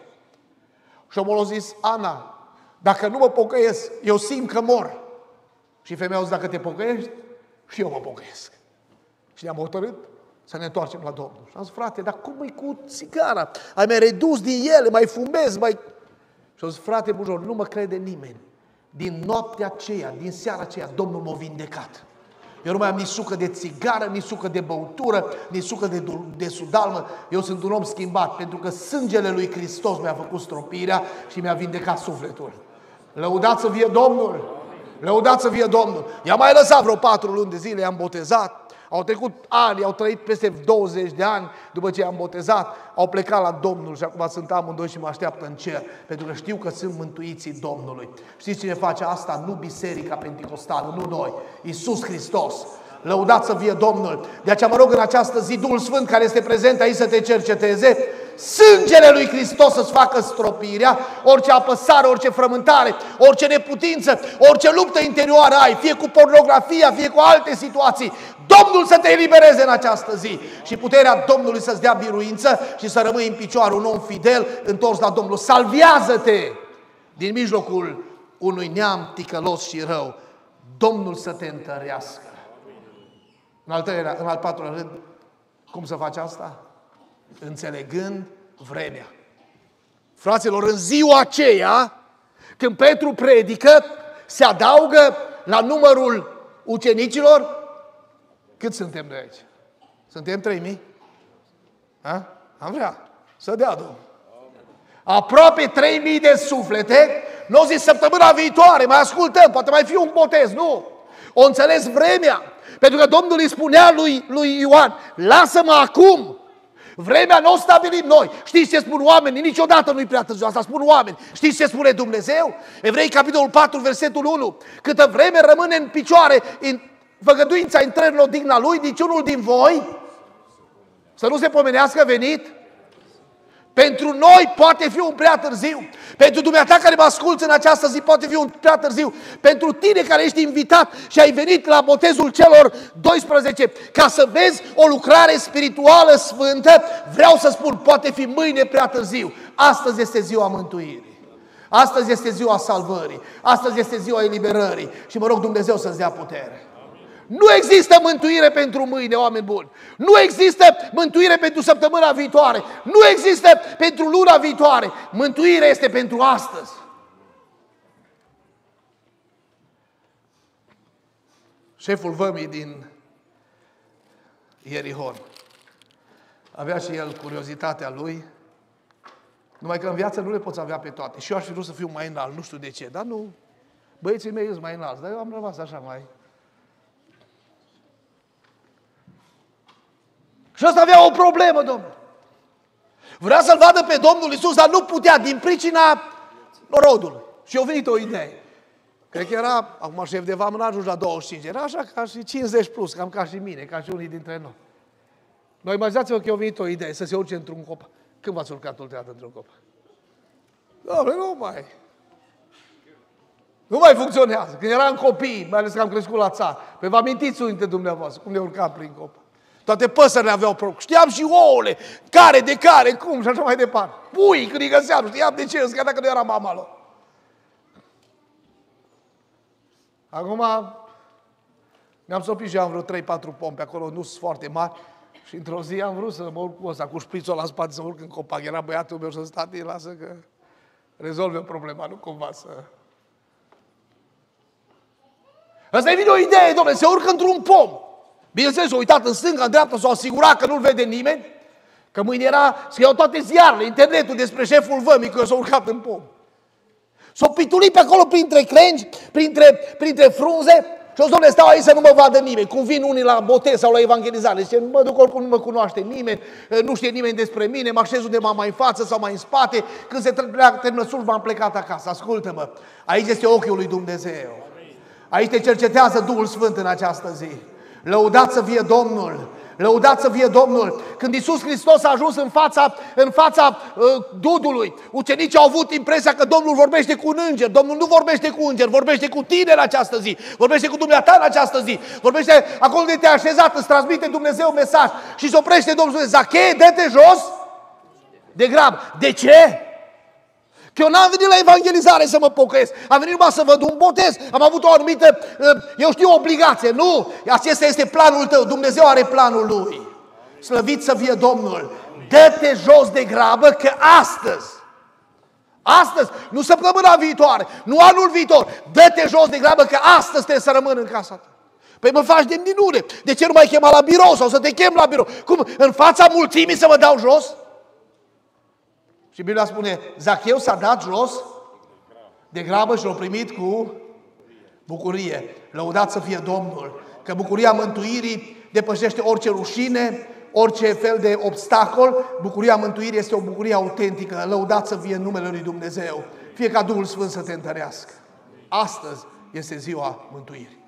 Și omul a zis, Ana, dacă nu mă pocăiesc, eu simt că mor. Și femeia a zis, dacă te pocăiești, și eu mă pocăiesc. Și ne-am hotărât să ne întoarcem la Domnul. Și am zis, frate, dar cum e cu țigara? Ai mai redus din ele, mai fumezi, mai... Și am zis, frate Bujor, nu mă crede nimeni. Din noaptea aceea, din seara aceea, Domnul m-a vindecat. Eu nu mai am nici sucă de țigară, nici sucă de băutură, nici sucă de sudalmă. Eu sunt un om schimbat, pentru că sângele lui Hristos mi-a făcut stropirea și mi-a vindecat sufletul. Lăudați să fie Domnul! Lăudați să fie Domnul! I-am mai lăsat vreo 4 luni de zile, i-am botezat. Au trecut ani, au trăit peste 20 de ani după ce i-am botezat, au plecat la Domnul și acum sunt amândoi și mă așteaptă în cer, pentru că știu că sunt mântuiții Domnului. Știți cine face asta? Nu Biserica Penticostală, nu noi, Iisus Hristos. Lăudați să fie Domnul! De aceea mă rog în această zi, Duhul Sfânt care este prezent aici să te cerceteze, sângele lui Hristos să-ți facă stropirea, orice apăsare, orice frământare, orice neputință, orice luptă interioară ai, fie cu pornografia, fie cu alte situații, Domnul să te elibereze în această zi și puterea Domnului să-ți dea biruință și să rămâi în picioare un om fidel, întors la Domnul. Salvează-te din mijlocul unui neam ticălos și rău. Domnul să te întărească. În al 4-lea rând, cum să faci asta? Înțelegând vremea. Fraților, în ziua aceea, când Petru predică, se adaugă la numărul ucenicilor. Cât suntem noi aici? Suntem 3000? Am vrea să dea Domnul. Aproape 3000 de suflete. Nu o zis săptămâna viitoare, mai ascultăm, poate mai fi un botez, nu. O înțeles vremea. Pentru că Domnul îi spunea lui Ioan, lasă-mă acum. Vremea nu o stabilim noi. Știți ce spun oamenii? Niciodată nu-i prea târziu. Asta spun oameni. Știți ce spune Dumnezeu? Evrei, capitolul 4, versetul 1. Câtă vreme rămâne în picioare în făgăduința intrării în odihna Lui, niciunul din voi să nu se pomenească venit. Pentru noi poate fi un prea târziu. Pentru dumneata care mă asculți în această zi poate fi un prea târziu. Pentru tine care ești invitat și ai venit la botezul celor 12 ca să vezi o lucrare spirituală sfântă, vreau să spun, poate fi mâine prea târziu. Astăzi este ziua mântuirii. Astăzi este ziua salvării. Astăzi este ziua eliberării. Și mă rog Dumnezeu să-ți dea putere. Nu există mântuire pentru mâine, oameni buni. Nu există mântuire pentru săptămâna viitoare. Nu există pentru luna viitoare. Mântuirea este pentru astăzi. Șeful vămii din Ierihon avea și el curiozitatea lui, numai că în viață nu le poți avea pe toate. Și eu aș fi vrut să fiu mai înalt, nu știu de ce, dar nu. Băieții mei sunt mai înalți, dar eu am rămas așa mai... Și ăsta avea o problemă, Domnul. Vrea să-L vadă pe Domnul Iisus, dar nu putea, din pricina norodului. Și a venit o idee. Cred că era, acum șef de vamă, n-a ajuns la 25, era așa ca și 50 plus, cam ca și mine, ca și unii dintre noi. Noi imaginați-vă că a venit o idee, să se urce într-un copac. Când v-ați urcat ultimată într-un copac? Doamne, nu mai funcționează. Când eram copii, mai ales că am crescut la țară, pe vă amintiți unii dintre dumneavoastră, cum ne urcam prin copac. Toate păsările aveau porumb. Știam și ouăle, care de care, cum și așa mai departe. Pui, când îi găseam, știam de ce, chiar dacă nu era mama lor. Acum ne-am sopit și am vreo 3-4 pompe acolo, nu sunt foarte mari. Și într-o zi am vrut să mă urc cu ăsta, cu șprițul la spate, să mă urc în copac. Era băiatul meu și să tati, lasă că rezolve problema, nu cumva să... Asta e vine o idee, domnule, se urcă într-un pom. Bineînțeles, s-a uitat în stânga, în dreapta, s-a asigurat că nu-l vede nimeni, că mâine era, scriau toate ziarele, internetul despre șeful vămii, că s-a urcat în pom. S-a pitulit pe acolo printre crengi, printre frunze, și o domnule, stau aici să nu mă vadă nimeni. Cum vin unii la botez sau la evangelizare, zice, mă duc oricum, nu mă cunoaște nimeni, nu știe nimeni despre mine, mă așez undeva mai în față sau mai în spate, când se termină slujba, am plecat acasă. Ascultă-mă, aici este ochiul lui Dumnezeu. Aici te cercetează Duhul Sfânt în această zi. Lăudați să fie Domnul! Lăudați să fie Domnul! Când Iisus Hristos a ajuns în fața dudului, ucenicii au avut impresia că Domnul vorbește cu un înger. Domnul nu vorbește cu înger, vorbește cu tine în această zi, vorbește cu dumneata în această zi, vorbește acolo de te-ai așezat, îți transmite Dumnezeu un mesaj și se oprește Domnul și spune, Zachee, dă-te jos de grab. De ce? Că eu n-am venit la evangelizare să mă pocăiesc, am venit numai să văd un botez, am avut o anumită, eu știu, obligație. Nu, acesta este planul tău, Dumnezeu are planul Lui. Slăvit să fie Domnul, dă-te jos de grabă că astăzi, nu săptămâna viitoare, nu anul viitor, dă-te jos de grabă că astăzi trebuie să rămân în casa ta. Păi mă faci de minune, de ce nu mai chema la birou sau să te chem la birou? Cum, în fața mulțimii să mă dau jos? Și Biblia spune, Zacheu s-a dat jos de grabă și l-a primit cu bucurie. Lăudați să fie Domnul, că bucuria mântuirii depășește orice rușine, orice fel de obstacol. Bucuria mântuirii este o bucurie autentică. Lăudați să fie numele lui Dumnezeu. Fie ca Duhul Sfânt să te întărească. Astăzi este ziua mântuirii.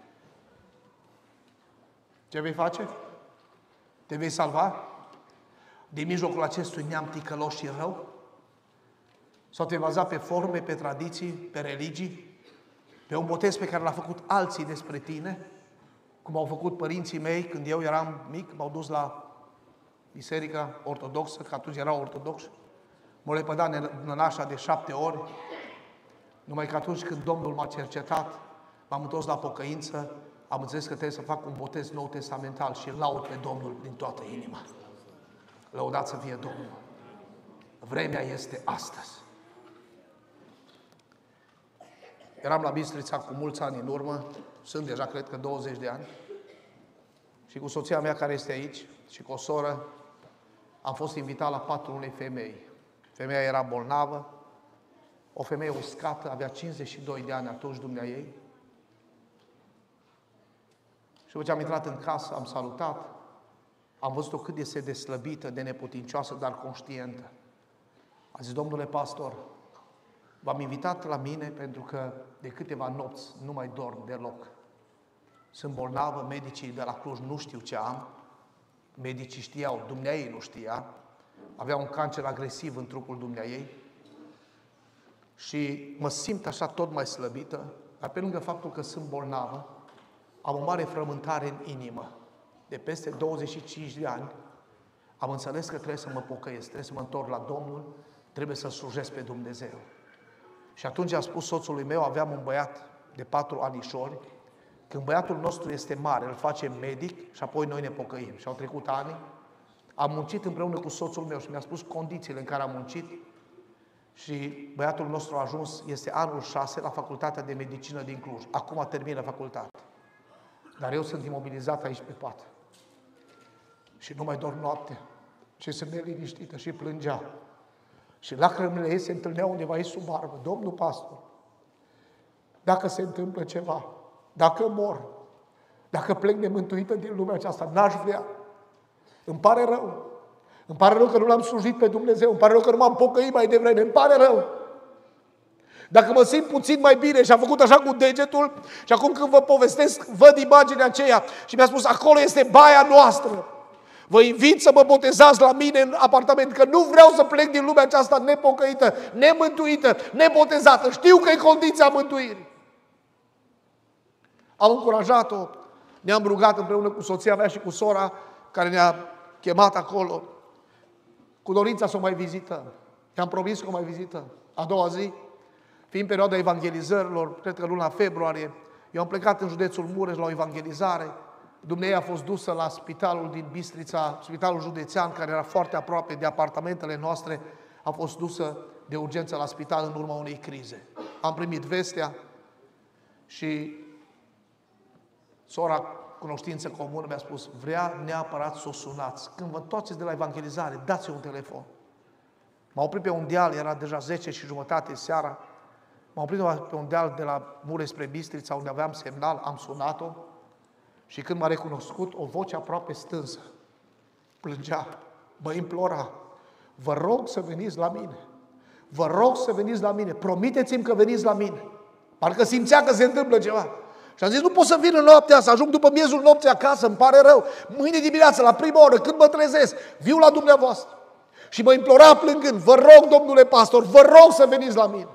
Ce vei face? Te vei salva? Din mijlocul acestui neam ticălos și rău? Sau te baza pe forme, pe tradiții, pe religii, pe un botez pe care l-a făcut alții despre tine, cum au făcut părinții mei când eu eram mic, m-au dus la biserica ortodoxă, că atunci erau ortodoxi, m-au lepădat nănașa de 7 ori, numai că atunci când Domnul m-a cercetat, m-am întors la pocăință, am înțeles că trebuie să fac un botez nou testamental și laud pe Domnul din toată inima. Lăudați să fie Domnul! Vremea este astăzi. Eram la Bistrița cu mulți ani în urmă, sunt deja, cred că 20 de ani, și cu soția mea care este aici și cu o soră, am fost invitat la patul unei femei. Femeia era bolnavă, o femeie uscată, avea 52 de ani atunci dumneaei. Și după ce am intrat în casă, am salutat, am văzut-o cât este de slăbită, de neputincioasă, dar conștientă. A zis, domnule pastor, v-am invitat la mine pentru că de câteva nopți nu mai dorm deloc. Sunt bolnavă, medicii de la Cluj nu știu ce am, medicii știau, dumneaei nu știa, avea un cancer agresiv în trupul dumneaei și mă simt așa tot mai slăbită, dar pe lângă faptul că sunt bolnavă, am o mare frământare în inimă. De peste 25 de ani am înțeles că trebuie să mă pocăiesc, trebuie să mă întorc la Domnul, trebuie să slujesc pe Dumnezeu. Și atunci a spus soțului meu, aveam un băiat de 4 anișori, când băiatul nostru este mare, îl facem medic și apoi noi ne pocăim. Și au trecut ani, am muncit împreună cu soțul meu și mi-a spus condițiile în care am muncit și băiatul nostru a ajuns, este anul 6 la Facultatea de Medicină din Cluj. Acum termină facultatea. Dar eu sunt imobilizat aici pe pat. Și nu mai dorm noaptea. Și sunt neliniștită și plângea. Și lacrimile ei se întâlneau undeva aici sub barbă. Domnul pastor, dacă se întâmplă ceva, dacă mor, dacă plec nemântuită din lumea aceasta, n-aș vrea. Îmi pare rău. Îmi pare rău că nu l-am slujit pe Dumnezeu. Îmi pare rău că nu m-am pocăit mai devreme. Îmi pare rău. Dacă mă simt puțin mai bine și am făcut așa cu degetul și acum când vă povestesc, văd imaginea aceea și mi-a spus, acolo este baia noastră. Vă invit să mă botezați la mine în apartament, că nu vreau să plec din lumea aceasta nepocăită, nemântuită, nebotezată. Știu că e condiția mântuirii. Am încurajat-o, ne-am rugat împreună cu soția mea și cu sora care ne-a chemat acolo, cu dorința să o mai vizităm. I-am promis că o mai vizităm. A doua zi, fiind perioada evangelizărilor, cred că luna februarie, eu am plecat în județul Mureș la o evangelizare. Dumnezeu a fost dusă la spitalul din Bistrița, spitalul județean, care era foarte aproape de apartamentele noastre, a fost dusă de urgență la spital în urma unei crize. Am primit vestea și sora cunoștință comună mi-a spus, vrea neapărat să o sunați. Când vă întoarceți de la evangelizare, dați-i un telefon. M-a oprit pe un deal, era deja 10:30 seara, m-a oprit pe un deal de la Mureș spre Bistrița, unde aveam semnal, am sunat-o și când m-a recunoscut, o voce aproape stânsă, plângea, mă implora, vă rog să veniți la mine, vă rog să veniți la mine, promiteți-mi că veniți la mine. Parcă simțea că se întâmplă ceva. Și am zis, nu pot să vin în noaptea asta, ajung după miezul nopții acasă, îmi pare rău. Mâine dimineață, la prima oră, când mă trezesc, viu la dumneavoastră. Și mă implora plângând, vă rog, domnule pastor, vă rog să veniți la mine.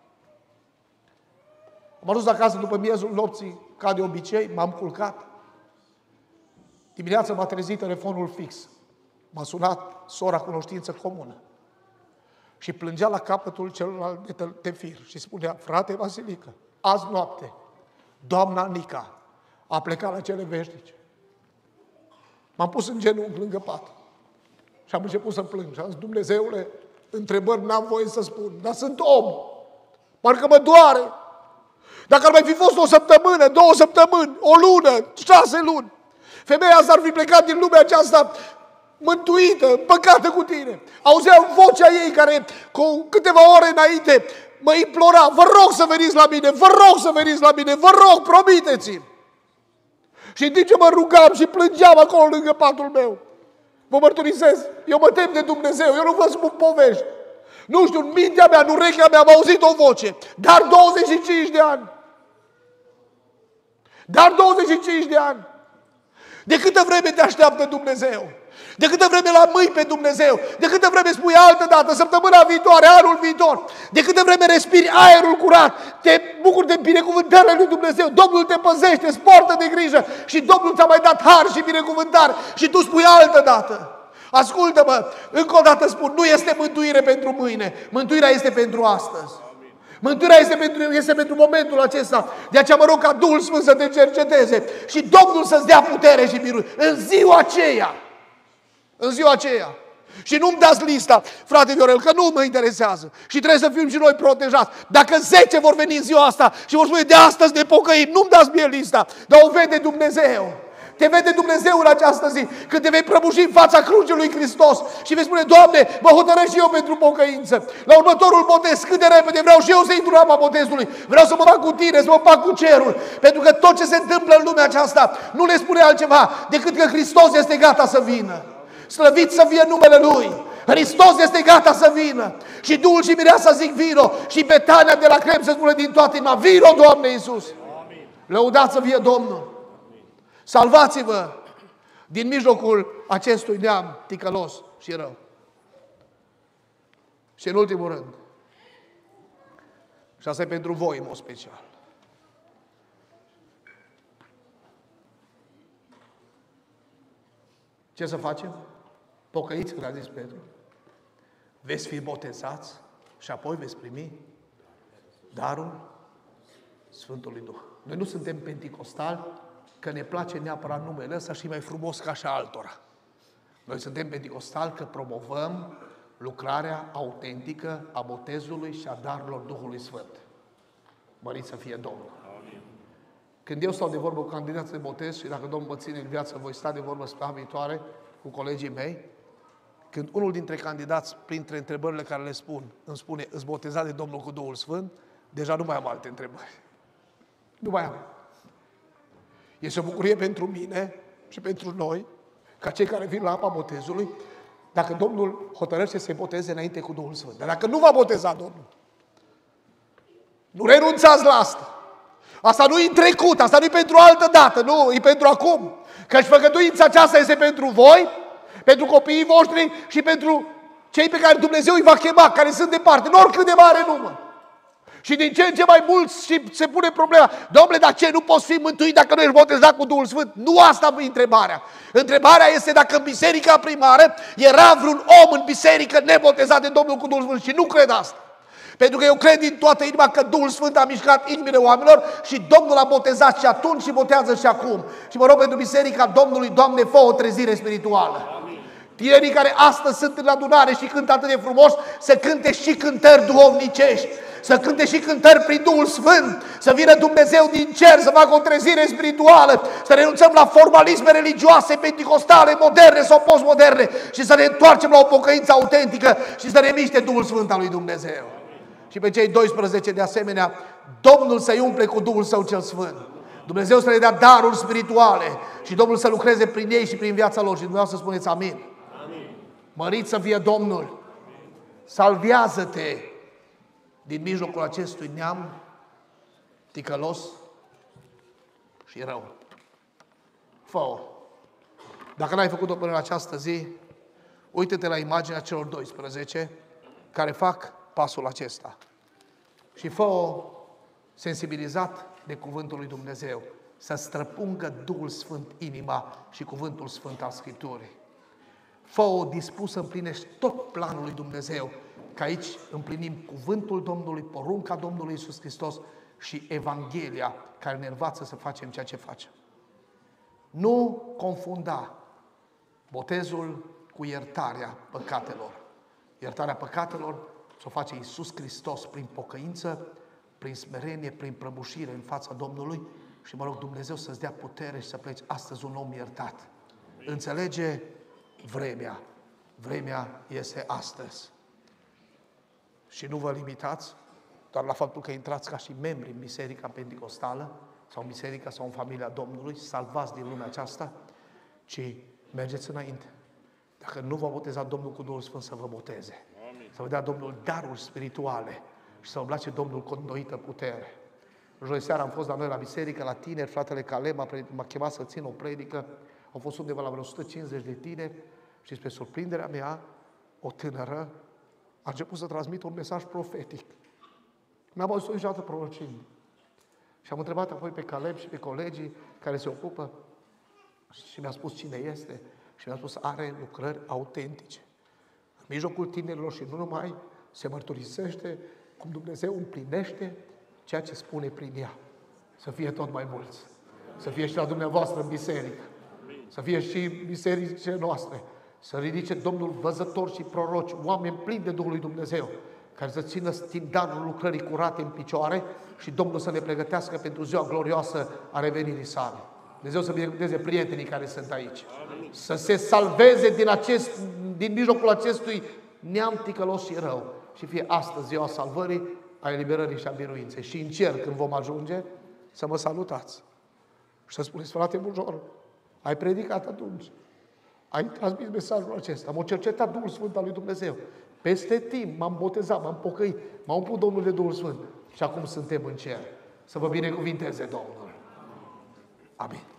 Am ajuns acasă după miezul nopții, ca de obicei, m-am culcat. Dimineața m-a trezit telefonul fix. M-a sunat sora cunoștință comună. Și plângea la capătul celălalt de fir și spunea, frate Vasilică, azi noapte, doamna Nica a plecat la cele veșnice. M-am pus în genunchi lângă pat și am început să plâng. Și am zis, Dumnezeule, întrebări n-am voie să spun, dar sunt om. Parcă mă doare. Dacă ar mai fi fost o săptămână, 2 săptămâni, o lună, 6 luni, femeia asta ar fi plecat din lumea aceasta mântuită, împăcată cu tine. Auzeam vocea ei care cu câteva ore înainte mă implora, vă rog să veniți la mine, vă rog să veniți la mine, vă rog, promiteți-mi. Și în timp ce mă rugam și plângeam acolo lângă patul meu, vă mărturisesc, eu mă tem de Dumnezeu, eu nu vă spun povești. Nu știu, în mintea mea, în urechea mea am auzit o voce, dar 25 de ani. Dar 25 de ani. De câtă vreme te așteaptă Dumnezeu? De câtă vreme la mâini pe Dumnezeu? De câtă vreme spui altă dată, săptămâna viitoare, anul viitor? De câtă vreme respiri aerul curat? Te bucuri de binecuvântarea lui Dumnezeu? Domnul te păzește, îți poartă de grijă și Domnul ți-a mai dat har și binecuvântare și tu spui altă dată. Ascultă-mă, încă o dată spun, nu este mântuire pentru mâine, mântuirea este pentru astăzi. Mântuirea este pentru momentul acesta. De aceea mă rog ca Duhul Sfânt să te cerceteze și Domnul să-ți dea putere și biruință în ziua aceea. În ziua aceea. Și nu-mi dați lista, frate Viorel, că nu mă interesează. Și trebuie să fim și noi protejați. Dacă 10 vor veni în ziua asta și vor spune de astăzi ne pocăim, nu-mi dați mie lista, dar o vede Dumnezeu. Te vede Dumnezeu în această zi, când te vei prăbuși în fața crucii lui Hristos și vei spune, Doamne, mă hotărăsc și eu pentru pocăință. La următorul botez, cât de repede vreau și eu să intru în apa botezului. Vreau să mă fac cu tine, să mă fac cu cerul. Pentru că tot ce se întâmplă în lumea aceasta nu ne spune altceva decât că Hristos este gata să vină. Slăvit să fie numele Lui. Hristos este gata să vină. Și Duhul și Mireasa zic vino. Și Betania de la Crem se spune din toată inima, vino, Doamne Iisus. Lăudați să fie Domnul. Salvați-vă din mijlocul acestui neam ticălos și rău. Și în ultimul rând, și asta e pentru voi în mod special, ce să facem? Pocăiți, cum a zis Petru. Veți fi botezați și apoi veți primi darul Sfântului Duh. Noi nu suntem penticostali, că ne place neapărat numele ăsta și mai frumos ca și altora. Noi suntem penticostali că promovăm lucrarea autentică a botezului și a darurilor Duhului Sfânt. Mărit să fie Domnul. Amin. Când eu stau de vorbă cu candidații de botez și dacă Domnul mă ține în viață, voi sta de vorbă spre viitoare cu colegii mei, când unul dintre candidați, printre întrebările care le spun, îmi spune, îți botezat de Domnul cu Duhul Sfânt, deja nu mai am alte întrebări. Nu mai am. Este o bucurie pentru mine și pentru noi, ca cei care vin la apa botezului, dacă Domnul hotărăște să-i boteze înainte cu Duhul Sfânt. Dar dacă nu va boteza Domnul, nu renunțați la asta. Asta nu e în trecut, asta nu e pentru altă dată, nu, e pentru acum. Căci făgăduința aceasta este pentru voi, pentru copiii voștri și pentru cei pe care Dumnezeu îi va chema, care sunt departe, în oricât de mare număr. Și din ce în ce mai mulți și se pune problema, Domnule, dar ce, nu poți fi mântuit dacă nu ești botezat cu Duhul Sfânt? Nu asta e întrebarea. Întrebarea este dacă în biserica primară era vreun om în biserică nebotezat de Domnul cu Duhul Sfânt și nu cred asta. Pentru că eu cred din toată inima că Duhul Sfânt a mișcat inimile oamenilor și Domnul a botezat și atunci și botează și acum. Și mă rog pentru biserica Domnului, Doamne, fă o trezire spirituală. Tinerii care astăzi sunt în adunare și cântă atât de frumos, să cânte și cântări duhovnicești, să cânte și cântări prin Duhul Sfânt, să vină Dumnezeu din cer, să facă o trezire spirituală, să renunțăm la formalisme religioase, penticostale, moderne sau postmoderne și să ne întoarcem la o pocăință autentică și să ne miște Duhul Sfânt al lui Dumnezeu. Și pe cei 12 de asemenea, Domnul să-i umple cu Duhul Său cel Sfânt. Dumnezeu să le dea daruri spirituale și Domnul să lucreze prin ei și prin viața lor. Și dumneavoastră spuneți amin. Mărit să fie Domnul, salvează-te din mijlocul acestui neam ticălos și rău. Fă-o. Dacă n-ai făcut-o până în această zi, uită-te la imaginea celor 12 care fac pasul acesta. Și fă-o sensibilizat de cuvântul lui Dumnezeu, să străpungă Duhul Sfânt inima și cuvântul Sfânt al Scripturii. Fă-o dispus să împlinești tot planul lui Dumnezeu, că aici împlinim cuvântul Domnului, porunca Domnului Iisus Hristos și Evanghelia care ne învață să facem ceea ce facem. Nu confunda botezul cu iertarea păcatelor. Iertarea păcatelor s-o face Iisus Hristos prin pocăință, prin smerenie, prin prăbușire în fața Domnului și mă rog Dumnezeu să-ți dea putere și să pleci astăzi un om iertat. Înțelege vremea. Vremea este astăzi. Și nu vă limitați doar la faptul că intrați ca și membri în Biserica Penticostală sau în Biserica sau în familia Domnului, salvați din lumea aceasta, ci mergeți înainte. Dacă nu v-a botezat Domnul cu Duhul Sfânt, să vă boteze. Amin. Să vă dea Domnul daruri spirituale și să vă place Domnul cu înnoită putere. Joi seara am fost la noi la biserică, la tineri, fratele Calem m-a chemat să țin o predică. Au fost undeva la vreo 150 de tineri și spre surprinderea mea, o tânără a început să transmită un mesaj profetic. Mi-am auzit-o niciodată prorocind. Și am întrebat apoi pe Caleb și pe colegii care se ocupă și mi-a spus cine este și mi-a spus are lucrări autentice. În mijlocul tinerilor și nu numai, se mărturisește cum Dumnezeu împlinește ceea ce spune prin ea. Să fie tot mai mulți. Să fie și la dumneavoastră în biserică. Să fie și bisericile noastre. Să ridice Domnul văzători și proroci, oameni plini de Duhul lui Dumnezeu, care să țină stindanul lucrării curate în picioare și Domnul să ne pregătească pentru ziua glorioasă a revenirii sale. Dumnezeu să binecuvânteze prietenii care sunt aici. Amin. Să se salveze din mijlocul acestui neam ticălos și rău. Și fie astăzi ziua salvării, a eliberării și a biruinței. Și în cer, când vom ajunge, să mă salutați. Și să spuneți, frate Bujor, ai predicat atunci. Ai transmis mesajul acesta. M-a cercetat Duhul Sfânt al lui Dumnezeu. Peste timp m-am botezat, m-am pocăit, m-a umplut Domnul de Duhul Sfânt. Și acum suntem în cer. Să vă binecuvinteze Domnul. Amin.